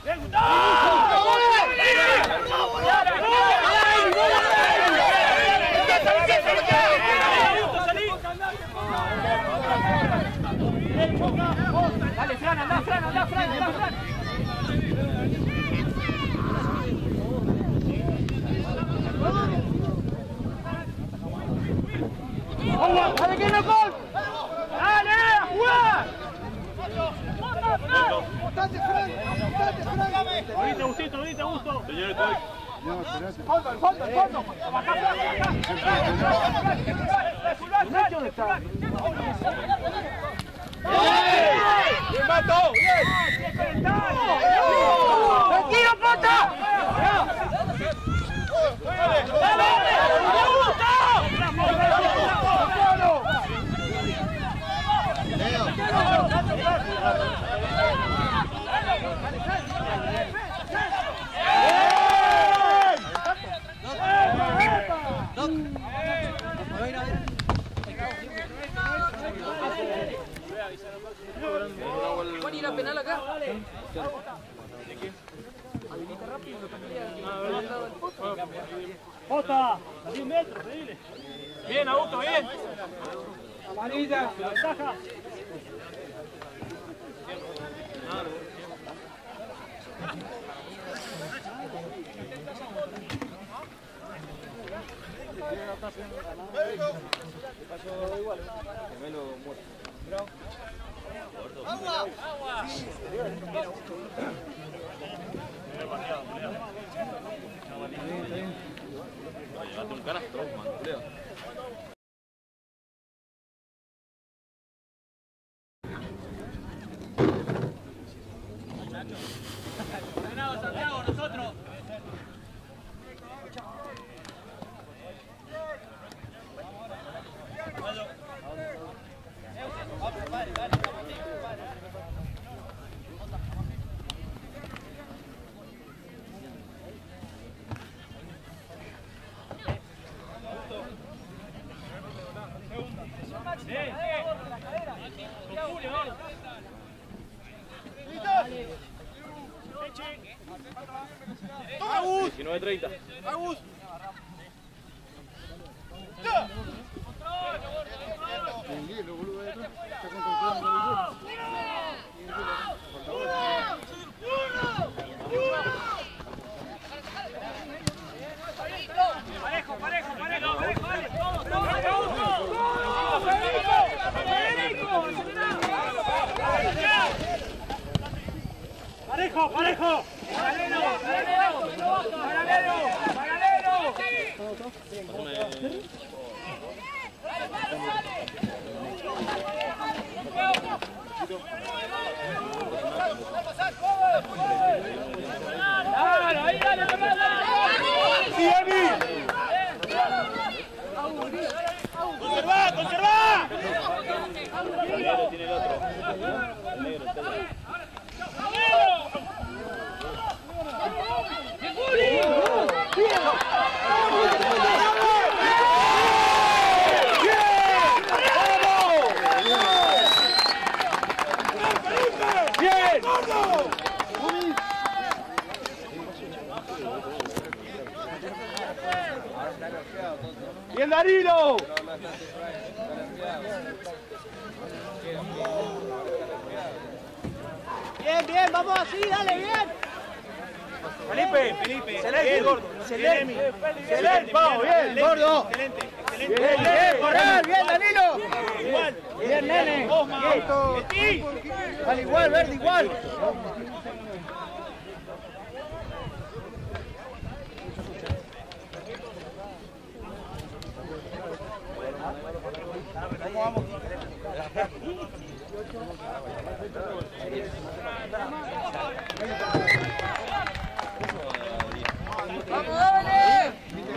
Dale, Fran, anda, Fran, anda, Fran, anda, Fran. ¡Dale, que no gol! ¡Dale, a jugar! ¡Botante, Fran! ¡Botante, Fran! Venite, Agustito, venite, Augusto. Señor, estoy. No, esperate. ¡Fondo, el fondo, el fondo! ¡Acá, acá, acá! ¿Dónde está? ¡Bien, Mato! ¡Bien! ¡Tranquilo, Pota! ¡Dale, dale! ¡Me gusta! ¿Pueden ir a penal acá? Jota, a diez metros, pedile. Bien, Augusto, bien. Amarilla, ventaja. Llevaste un canasto, man, creo. Ganado Santiago, nosotros. diecinueve treinta. Parejo, parejo, parejo, parejo, todos, todos, Parejo, parejo. Paralelo, paralelo, paralelo, paralelo. Dale, ahí, dale, dale. Sí, Emi. Conserva, conserva. El negro tiene el otro. El negro está ahí. ¡Bien, Danilo! Bien, bien, vamos así, dale, bien. Felipe, Felipe. Excelente, Bien, gordo. Excelente. Excelente, Pau, bien, gordo. Excelente, excelente. Bien, bien, correr, bien, Danilo. Igual. Bien, nene. Bien. Al igual, verde, igual. ¡Vamos, dale!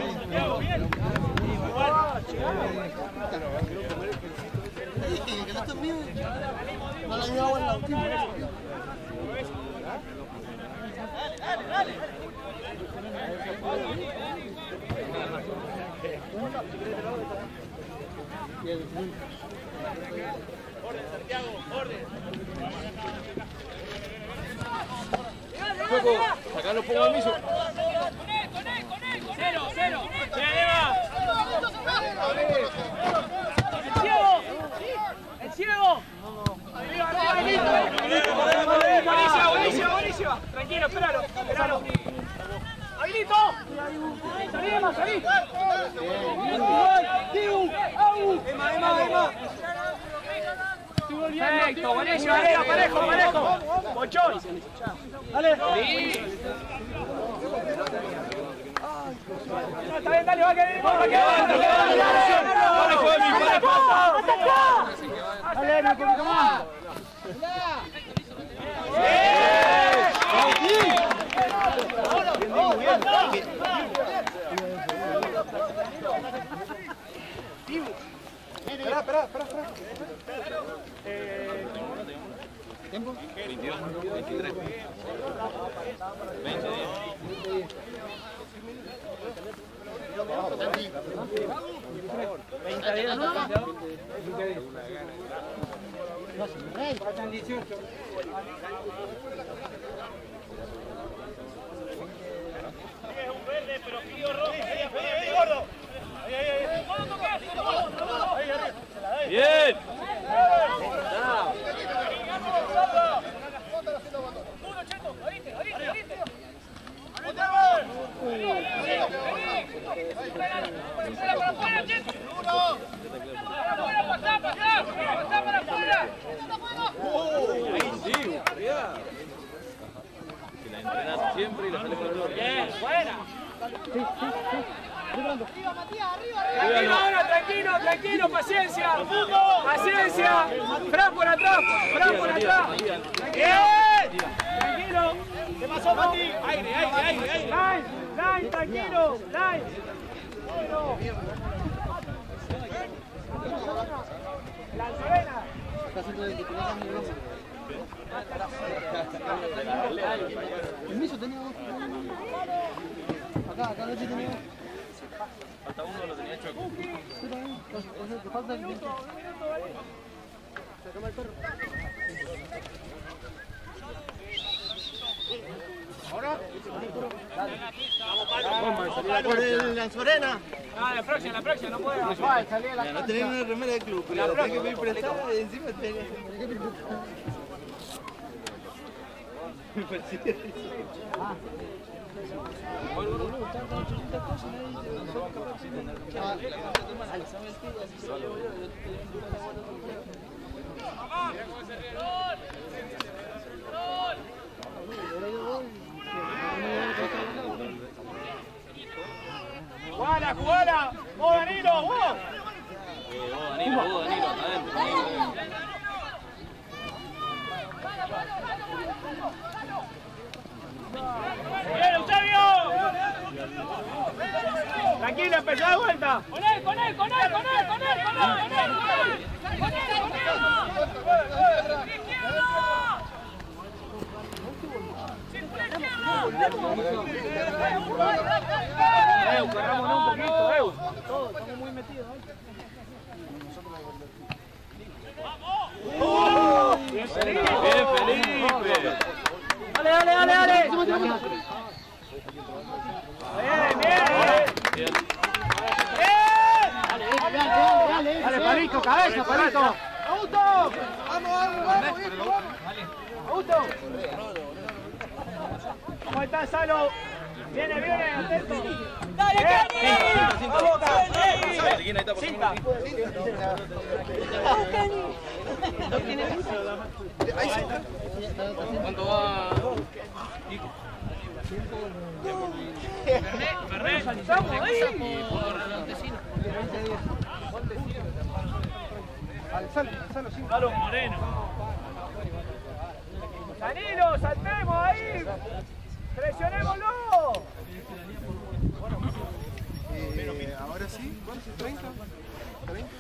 No la llevaba en la última. Dale, dale. Orden, Santiago, orden. Luego, sacalo, pongo al miso. Cero, cero. El ciego. El ciego. Buenísima, buenísima, buenísima. Tranquilo, espéralo, espéralo. ¡Habilito! ¡Salí, Emma, salí! ¡Emma, Emma, Emma! Perfecto, buenísimo, arriba, parejo, parejo. Bochón. Dale. Sí. No, está bien, dale, va a quedar, va a quedar. Dale, Emma, un poquito más. Espera, espera, espera, espera. ¿Tiempo? veintidós, veintitrés. veinte, Faltan dieciocho. Es un verde, pero frío rojo. Ahí, ahí, ahí, gordo. Ahí, ahí, ahí. Ahí, arriba. Bien. ¡Vamos! Tranquilo ahora, tranquilo, tranquilo, paciencia. Paciencia. Fran por atrás, Fran por atrás. Bien. Tranquilo. ¿Qué pasó, Mati? Aire, aire, aire, aire. Line, line, tranquilo, line. La Serena. Permiso, tenía dos. Acá, acá no tenía dos. Hasta uno lo tenía chueco. Tú también. Te falta el minuto. Sacame el perro. ¿Ahora? Vamos, por el Lanzorena. Ah, la próxima, la próxima, no puedo. No tenés una remera del club, pero la tenés que pedir prestada y encima tenés que pedir prestada. ¡Jugala, jugala! ¡Vos, Danilo, vos! Eh, vos, Danilo, vos, Danilo, adentro. ¡Bien, Eusebio! Tranquilo, empezó de vuelta. ¡Con él, con él, con él, con él, con él, con él, con él, con él, con él! ¡Eu, corrámonos un poquito, Eu! Todos, estamos muy metidos, ¡vamos! ¡Bien, Felipe! Bien, Felipe. ¡Dale, dale, dale, dale! ¡Bien, bien! Bien. ¡Bien! ¡Dale, Palito, cabeza, Palito! ¡Auto! ¡Vamos, vamos, vamos, hijo, vamos! ¡Auto! ¿Cómo estás, Salo? Viene, viene, atento. ¡Dale, Kenny! ¡Vamos, Ahí está por Cinta. ¿Cuánto va? Fernet, saltamos ahí. Salo Moreno. Danilo, saltemos ahí. Presionémoslo. Eh, ahora sí, ¿cuánto? ¿treinta? ¿treinta?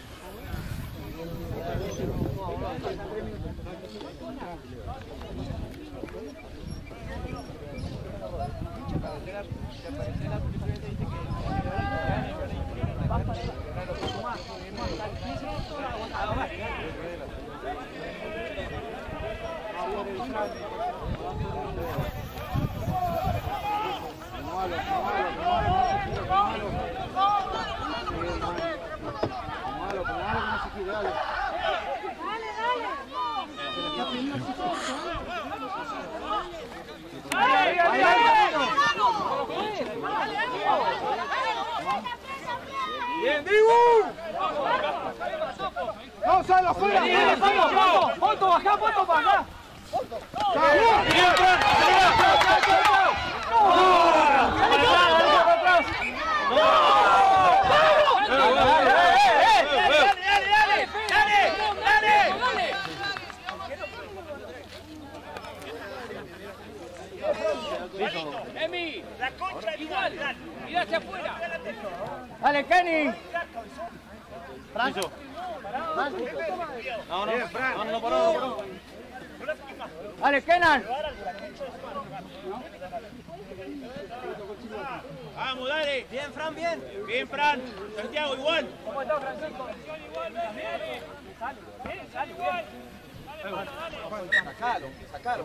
¡Bien, Dibu! ¡Vamos, Salo, fuera! ¡Vamos, vamos! ¡Foto, bajá, foto, bajá! ¡Emi! ¡La concha igual! ¡Mirá hacia afuera! ¡Dale, Kenny! Franco. No, no, no, no, paró, paró. ¡Dale, Kenan! Vamos, dale. Bien, Fran, bien. Bien, Fran. Santiago, igual. ¿Cómo está, Francisco? Igual, bien. Sale, bien, sale, igual. Sacalo, sacalo.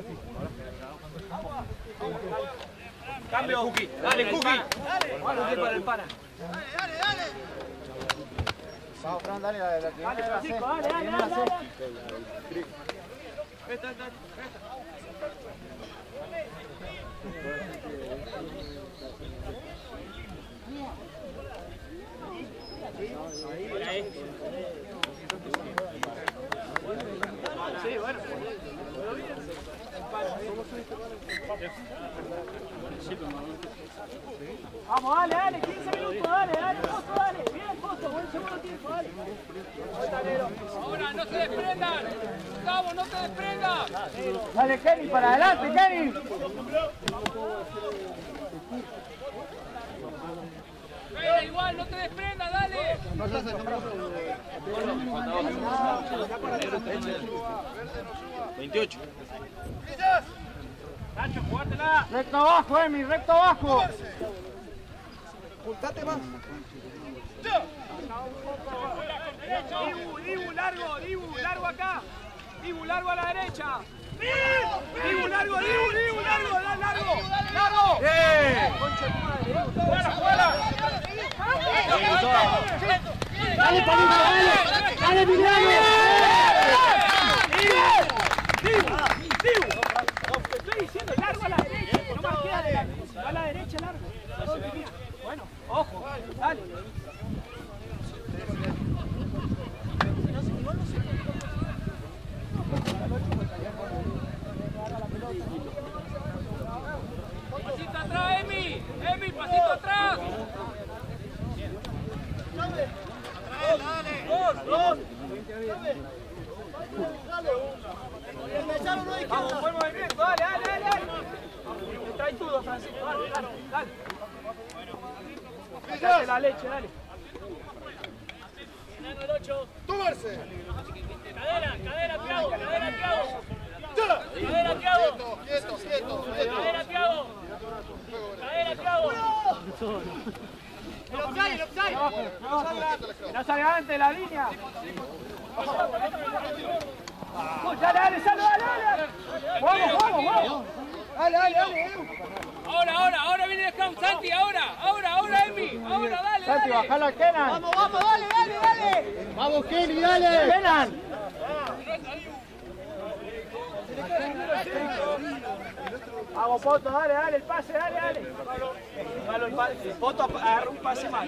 Cambio, Cookie. Dale, Cookie. Dale. Vamos para el pana. Dale, dale, dale. Vamos, Fran, dale la, la que Dale, viene la C. Francisco, dale, dale, Viene la dale. C. Esta, esta, esta. Sí, bueno. Vamos, dale, dale, quince minutos, dale, dale, Pozo, dale. Bien, Pozo, buen segundo tiempo, dale. Ahora, no se desprendan. Gustavo, no se desprendan. Dale, Kenny, para adelante, Kenny. Venga, igual, no te desprendas, dale. veintiocho. Nacho, jugártela. Recto abajo, Emi, recto abajo. Juntate más. Dibu, Dibu, largo, Dibu, largo acá. Dibu, largo a la derecha. Dibu, largo, Dibu, Dibu, largo, largo, largo. ¡Bien! ¡Fuera, fuera! ¡Dale, Palito, dale! ¡Dale, Emiliano! ¡Dibu! ¡Dibu! Te estoy diciendo, largo a la derecha. No más queda adelante. A la derecha, largo. Bueno, ojo, dale. Pasito atrás, Emi. Emi, pasito atrás. Dale, dos, dos. Vamos, buen movimiento, dale, dale, dale, dale. Te trae todo, Francisco, dale, dale, dale. Dale la leche, dale. El ocho. ¡Tomarse! Cadera, cadera, Thiago, cadera, Thiago. Cadera, Thiago. ¡Quieto, quieto! Cadera, Thiago. Cadera, Thiago. El offside, el offside. No salga antes de la línea. Dale, dale, salve, dale, dale. Vamos, vamos, vamos. Dale, dale, dale. Ahora, ahora, ahora viene el count, Santi, ahora, ahora, ahora, Emi. Ahora, dale, Santi, dale. bajala a Kenan. Vamos, vamos, dale, dale, dale. Vamos, Kenny, dale. Kenan. Vamos, Poto, dale, dale, el pase, dale, dale. Malo el pase. Poto agarra un pase mal.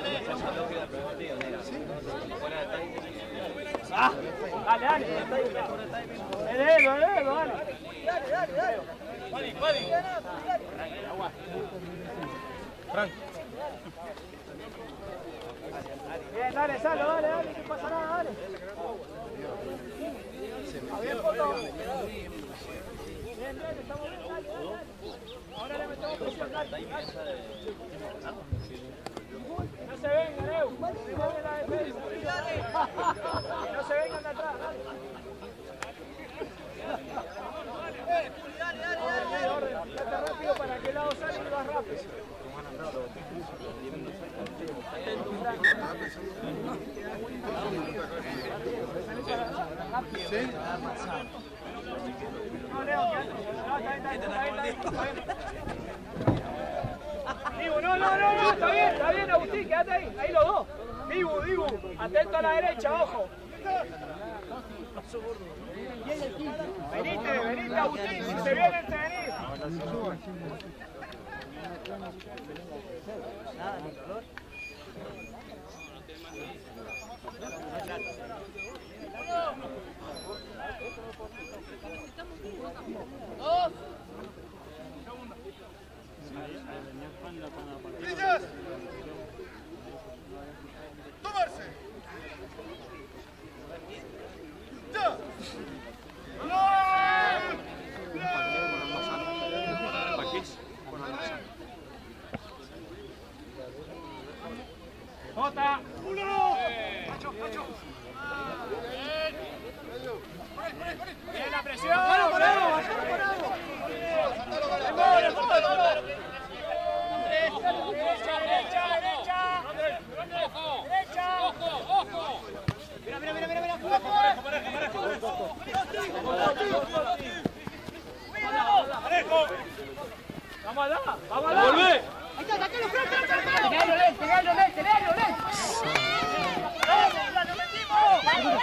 Ah, dale, dale. Es de Edo, es de Edo, dale. Dale, dale, dale. Vale, vale. Frank. Bien, dale, Salo, dale, dale, no pasa nada, dale. Bien, Poto. Bien, bien, estamos bien, dale, dale. Ahora le metemos presión, dale, dale. No se vengan, Neu. Mueve la defensa. No se vengan de atrás, dale. Dale, dale, dale. Date rápido para que el lado salga y vas rápido. Atento, Frank. ¿Sí? No, Leo, que antes. No, está bien, está bien, está bien, está bien. Dibu, no, no, no, no, está bien, está bien, Agustín, quédate ahí, ahí los dos. Dibu, Dibu, atento a la derecha, ojo. Venite, venite, Agustín, si se vienen, te venís. Dos. ¡Brillas! ¡Tomarse! ¡Ya! Jota. ¡Uno! Bien la presión. ¡Parado, parado! ¡Parado! Derecha, derecha, derecha. Ojo. Derecha. Ojo, ojo. Mira, mira, mira, mira, mira. Parejo, parejo, parejo. Parejo. Vamos allá, vamos allá. ¡Volvé! Ahí está, sacalo, Frank, sacalo. Tenelo, Len, tenelo, Len, tenelo, Len. ¡Lo metimos!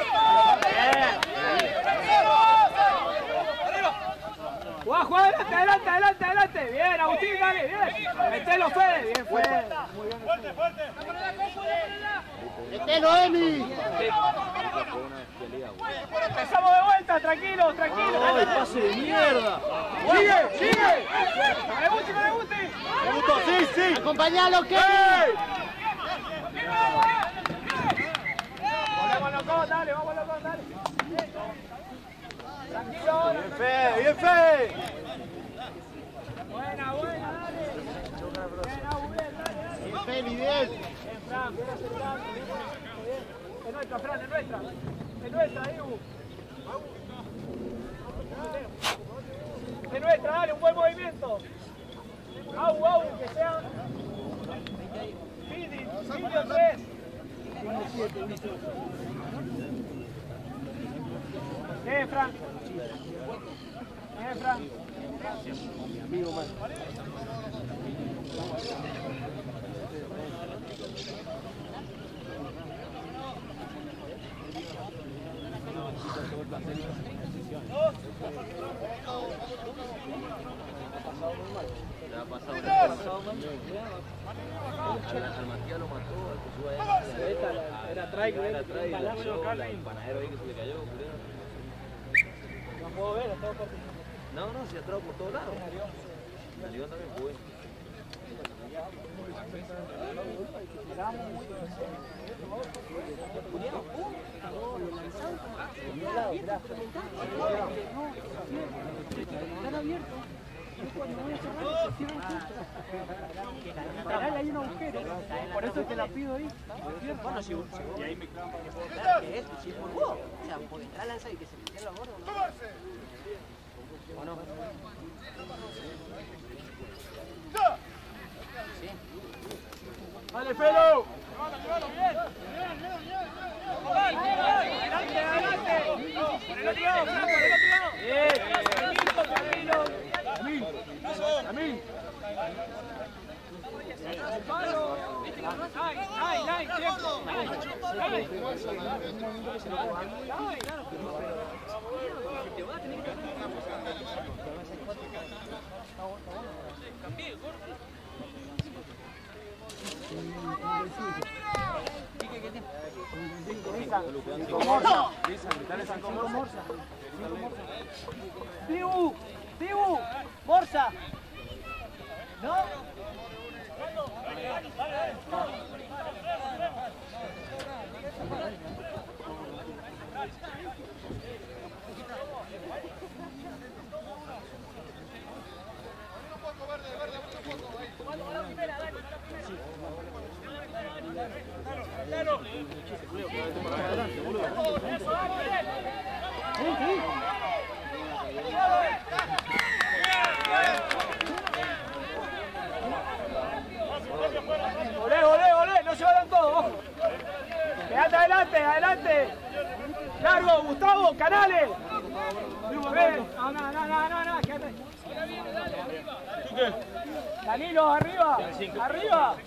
Jugá, jugá, adelante, adelante, adelante, adelante. Bien, Agustín, dale, bien. Metelo, Fede. Bien, Fede. Muy bien. Fuerte, fuerte. ¡Metelo, Emi! Empezamos de vuelta, tranquilo, tranquilo. ¡Ay, pase de mierda! ¡Sigue, sigue! ¡Con el Guti, con el Guti! ¡Me gustó! ¡Sí, sí! Acompañalo, Kevin. Volvemos locos, dale, vamos locos, dale. Tranquilo. ¡Bien, Fe! ¡Bien, Fe! Buena, buena, dale. Bien, Abuel, dale. ¡Bien, Feli, bien! Bien, Fran, bien acercado. Es nuestra, Fran, es nuestra. Es nuestra, Ibu. Es nuestra, dale, un buen movimiento. Au, au, que sea. Fidi, Fidi o tres. Bien, Fran. Bien, Fran. Le ha pasado, le ha pasado mal. Al Matías lo mató, al que suba ahí. Era traigo, era traigo. El panadero ahí que se le cayó, culero. No puedo ver, está todo partido. No, no, se ha entrado por todos lados. Salió también, pues. Están abiertos. Cuando voy a cerrar, se cierran juntos. Literal, hay un agujero. Por eso te la pido ahí. Bueno, si vos y ahí me clavan para que es, si es por vos. O sea, por entrar lanza y que se metiera la gorda. ¿O no? ¿O no? Sí. Dale, Felo. Dibu, Dibu, Morsa. ¿No? Olé, olé, olé, no se vayan todos, ojo. Quédate adelante, adelante. Largo, Gustavo, Canales. Ven, no, no, no, no, no, no, quédate. Danilo, arriba, arriba.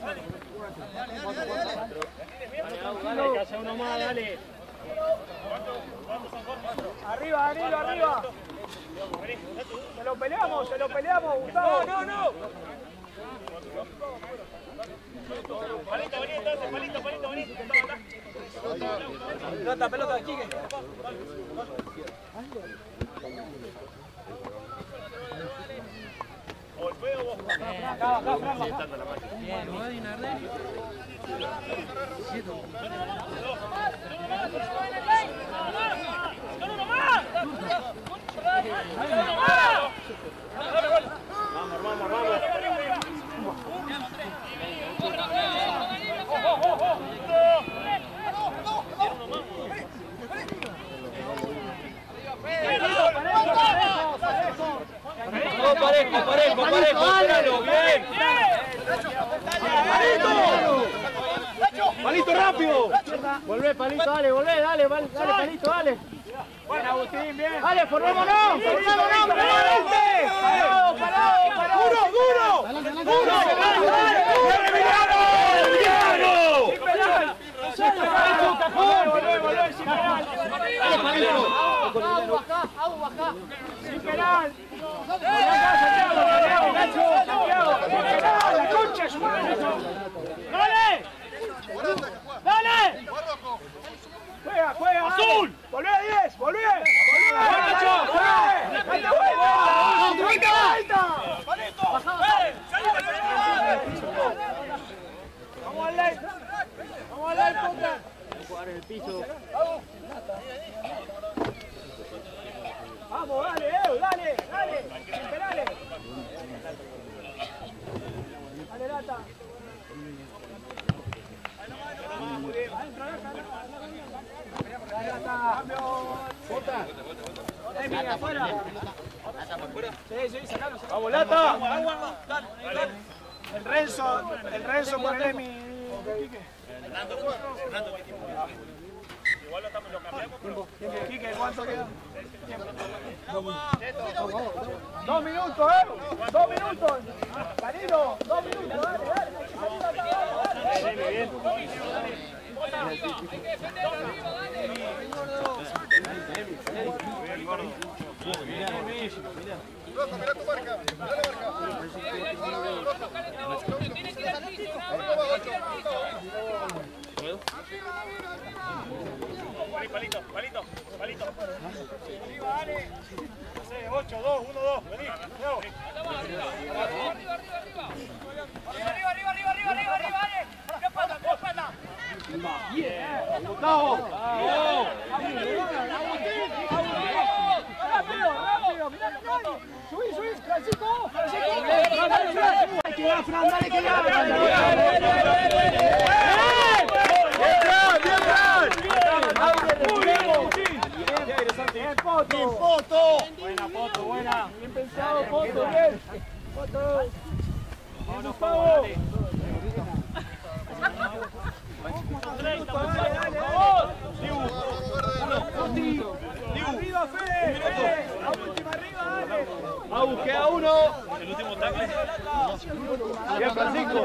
Dale, que haya uno más, dale. Arriba, Danilo, arriba. Se lo peleamos, se lo peleamos, Gustavo. No, no, no. Palito, vení entonces, palito, palito, vení. Pelota, pelota, chique. Golpeo vos. Acá, acá, Fran, acá. Bien, no hay nada. Vamos, vamos, vamos. No, parejo, parejo, parejo, espéralo, bien. ¡Palito! ¡Palito rápido! Volvé, Palito, dale, volvé, dale, dale, Palito, dale. Bueno, Agustín, bien. Dale, formémonos, formémonos, ¡formémonos! ¡Parado, parado, parado! ¡Duro, duro! ¡Duro! ¡Dale, Emiliano! ¡Emiliano! ¡Sin penal! ¡Sin penal! ¡Cajón! ¡Volvé, volvé, sin penal! ¡Dale, Palito! ¡Agu, bajá, agu, bajá! ¡Sin penal! ¡Santiago, Santiago, Nacho! ¡Santiago! ¡Sin penal! ¡La concha es su madre! ¡Dale! ¡Dale! ¡Juega, juega! jugar en el piso. Vamos, dale, Evo, dale, dale. Dale. Dale, Lata. Jota. Emi, afuera. Sí, sí, sacalo. Vamos, Lata. El Renzo, el Renzo por el Emi. Igual lo estamos lo cambiamos. Quique, ¿cuánto queda? Dos minutos, eh. Dos minutos. Danilo, dos minutos, dale, dale. Dale, bien. Hay que defender arriba, dale. Bien, gordo. Roca, mirá tu marca. Mirá la marca. Tiene que ir al piso, tiene que ir al piso. Vení, palito, palito, palito. Arriba, dale. ocho, dos, uno, dos. Vení, bravo. Arriba, arriba, arriba, arriba. Arriba, arriba, arriba, arriba, arriba, arriba, dale. No espalda, no espalda. Gustavo. Rápido, rápido, mirá que cae. Subí, subí, Francisco, Francisco. Hay que ir a Fran, dale que ya. Bien, Poto. Buena foto, buena. Bien pensado, Poto, bien. Poto. Bien, Gustavo. Dale, dale, dale. Arriba, Fede. Fede. La última, arriba, dale. Abu, queda uno. El último tackle. Bien, Francisco.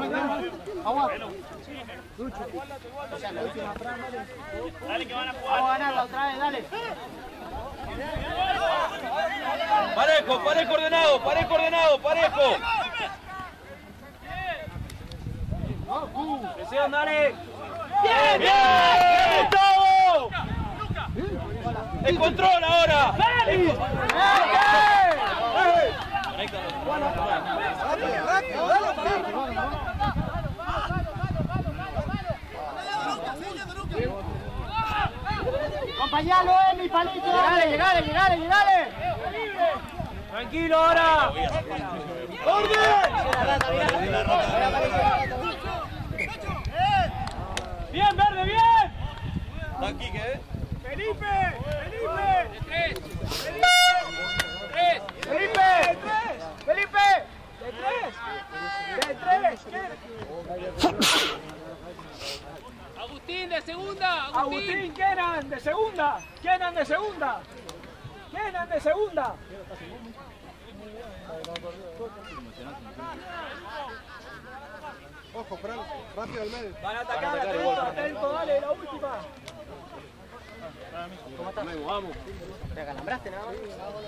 Dale que van a Vamos jugar. a ganarla otra vez, dale. Parejo, parejo ordenado, parejo ordenado, parejo. Presión, dale. ¡Bien! ¡Bien! ¡Gustavo! ¡El control ahora! ¡Dale! Acompañalo, Emi, palito. Llegale, llegale, llegale, llegale. Tranquilo ahora. Bien, Verde, bien. Aquí, ¿qué? Felipe, Felipe. Tres. Tres. Felipe. Felipe. De tres. De tres. ¿Qué? Agustín de segunda, Agustín. Agustín, Kenan de segunda. Kenan de segunda. Kenan de segunda. Ojo, Fran, rápido al medio. Van a atacar, atento, atento, dale, la última. Vamos. Te acalambraste nada más.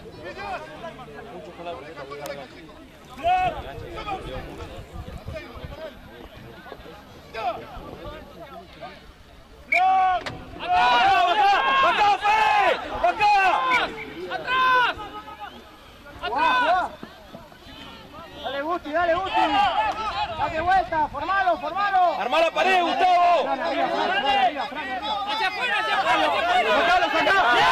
¡Acá, Fe! ¡Acá! ¡Atrás! ¡Atrás! Dale, Gusti, dale, Gusti. Date vuelta, formalo, formalo. ¡Armá la pared, Gustavo! Fran, arriba, Fran, Fran, arriba, Fran, arriba. ¡Hacia afuera, hacia afuera, hacia afuera! ¡Sacalo, sacalo!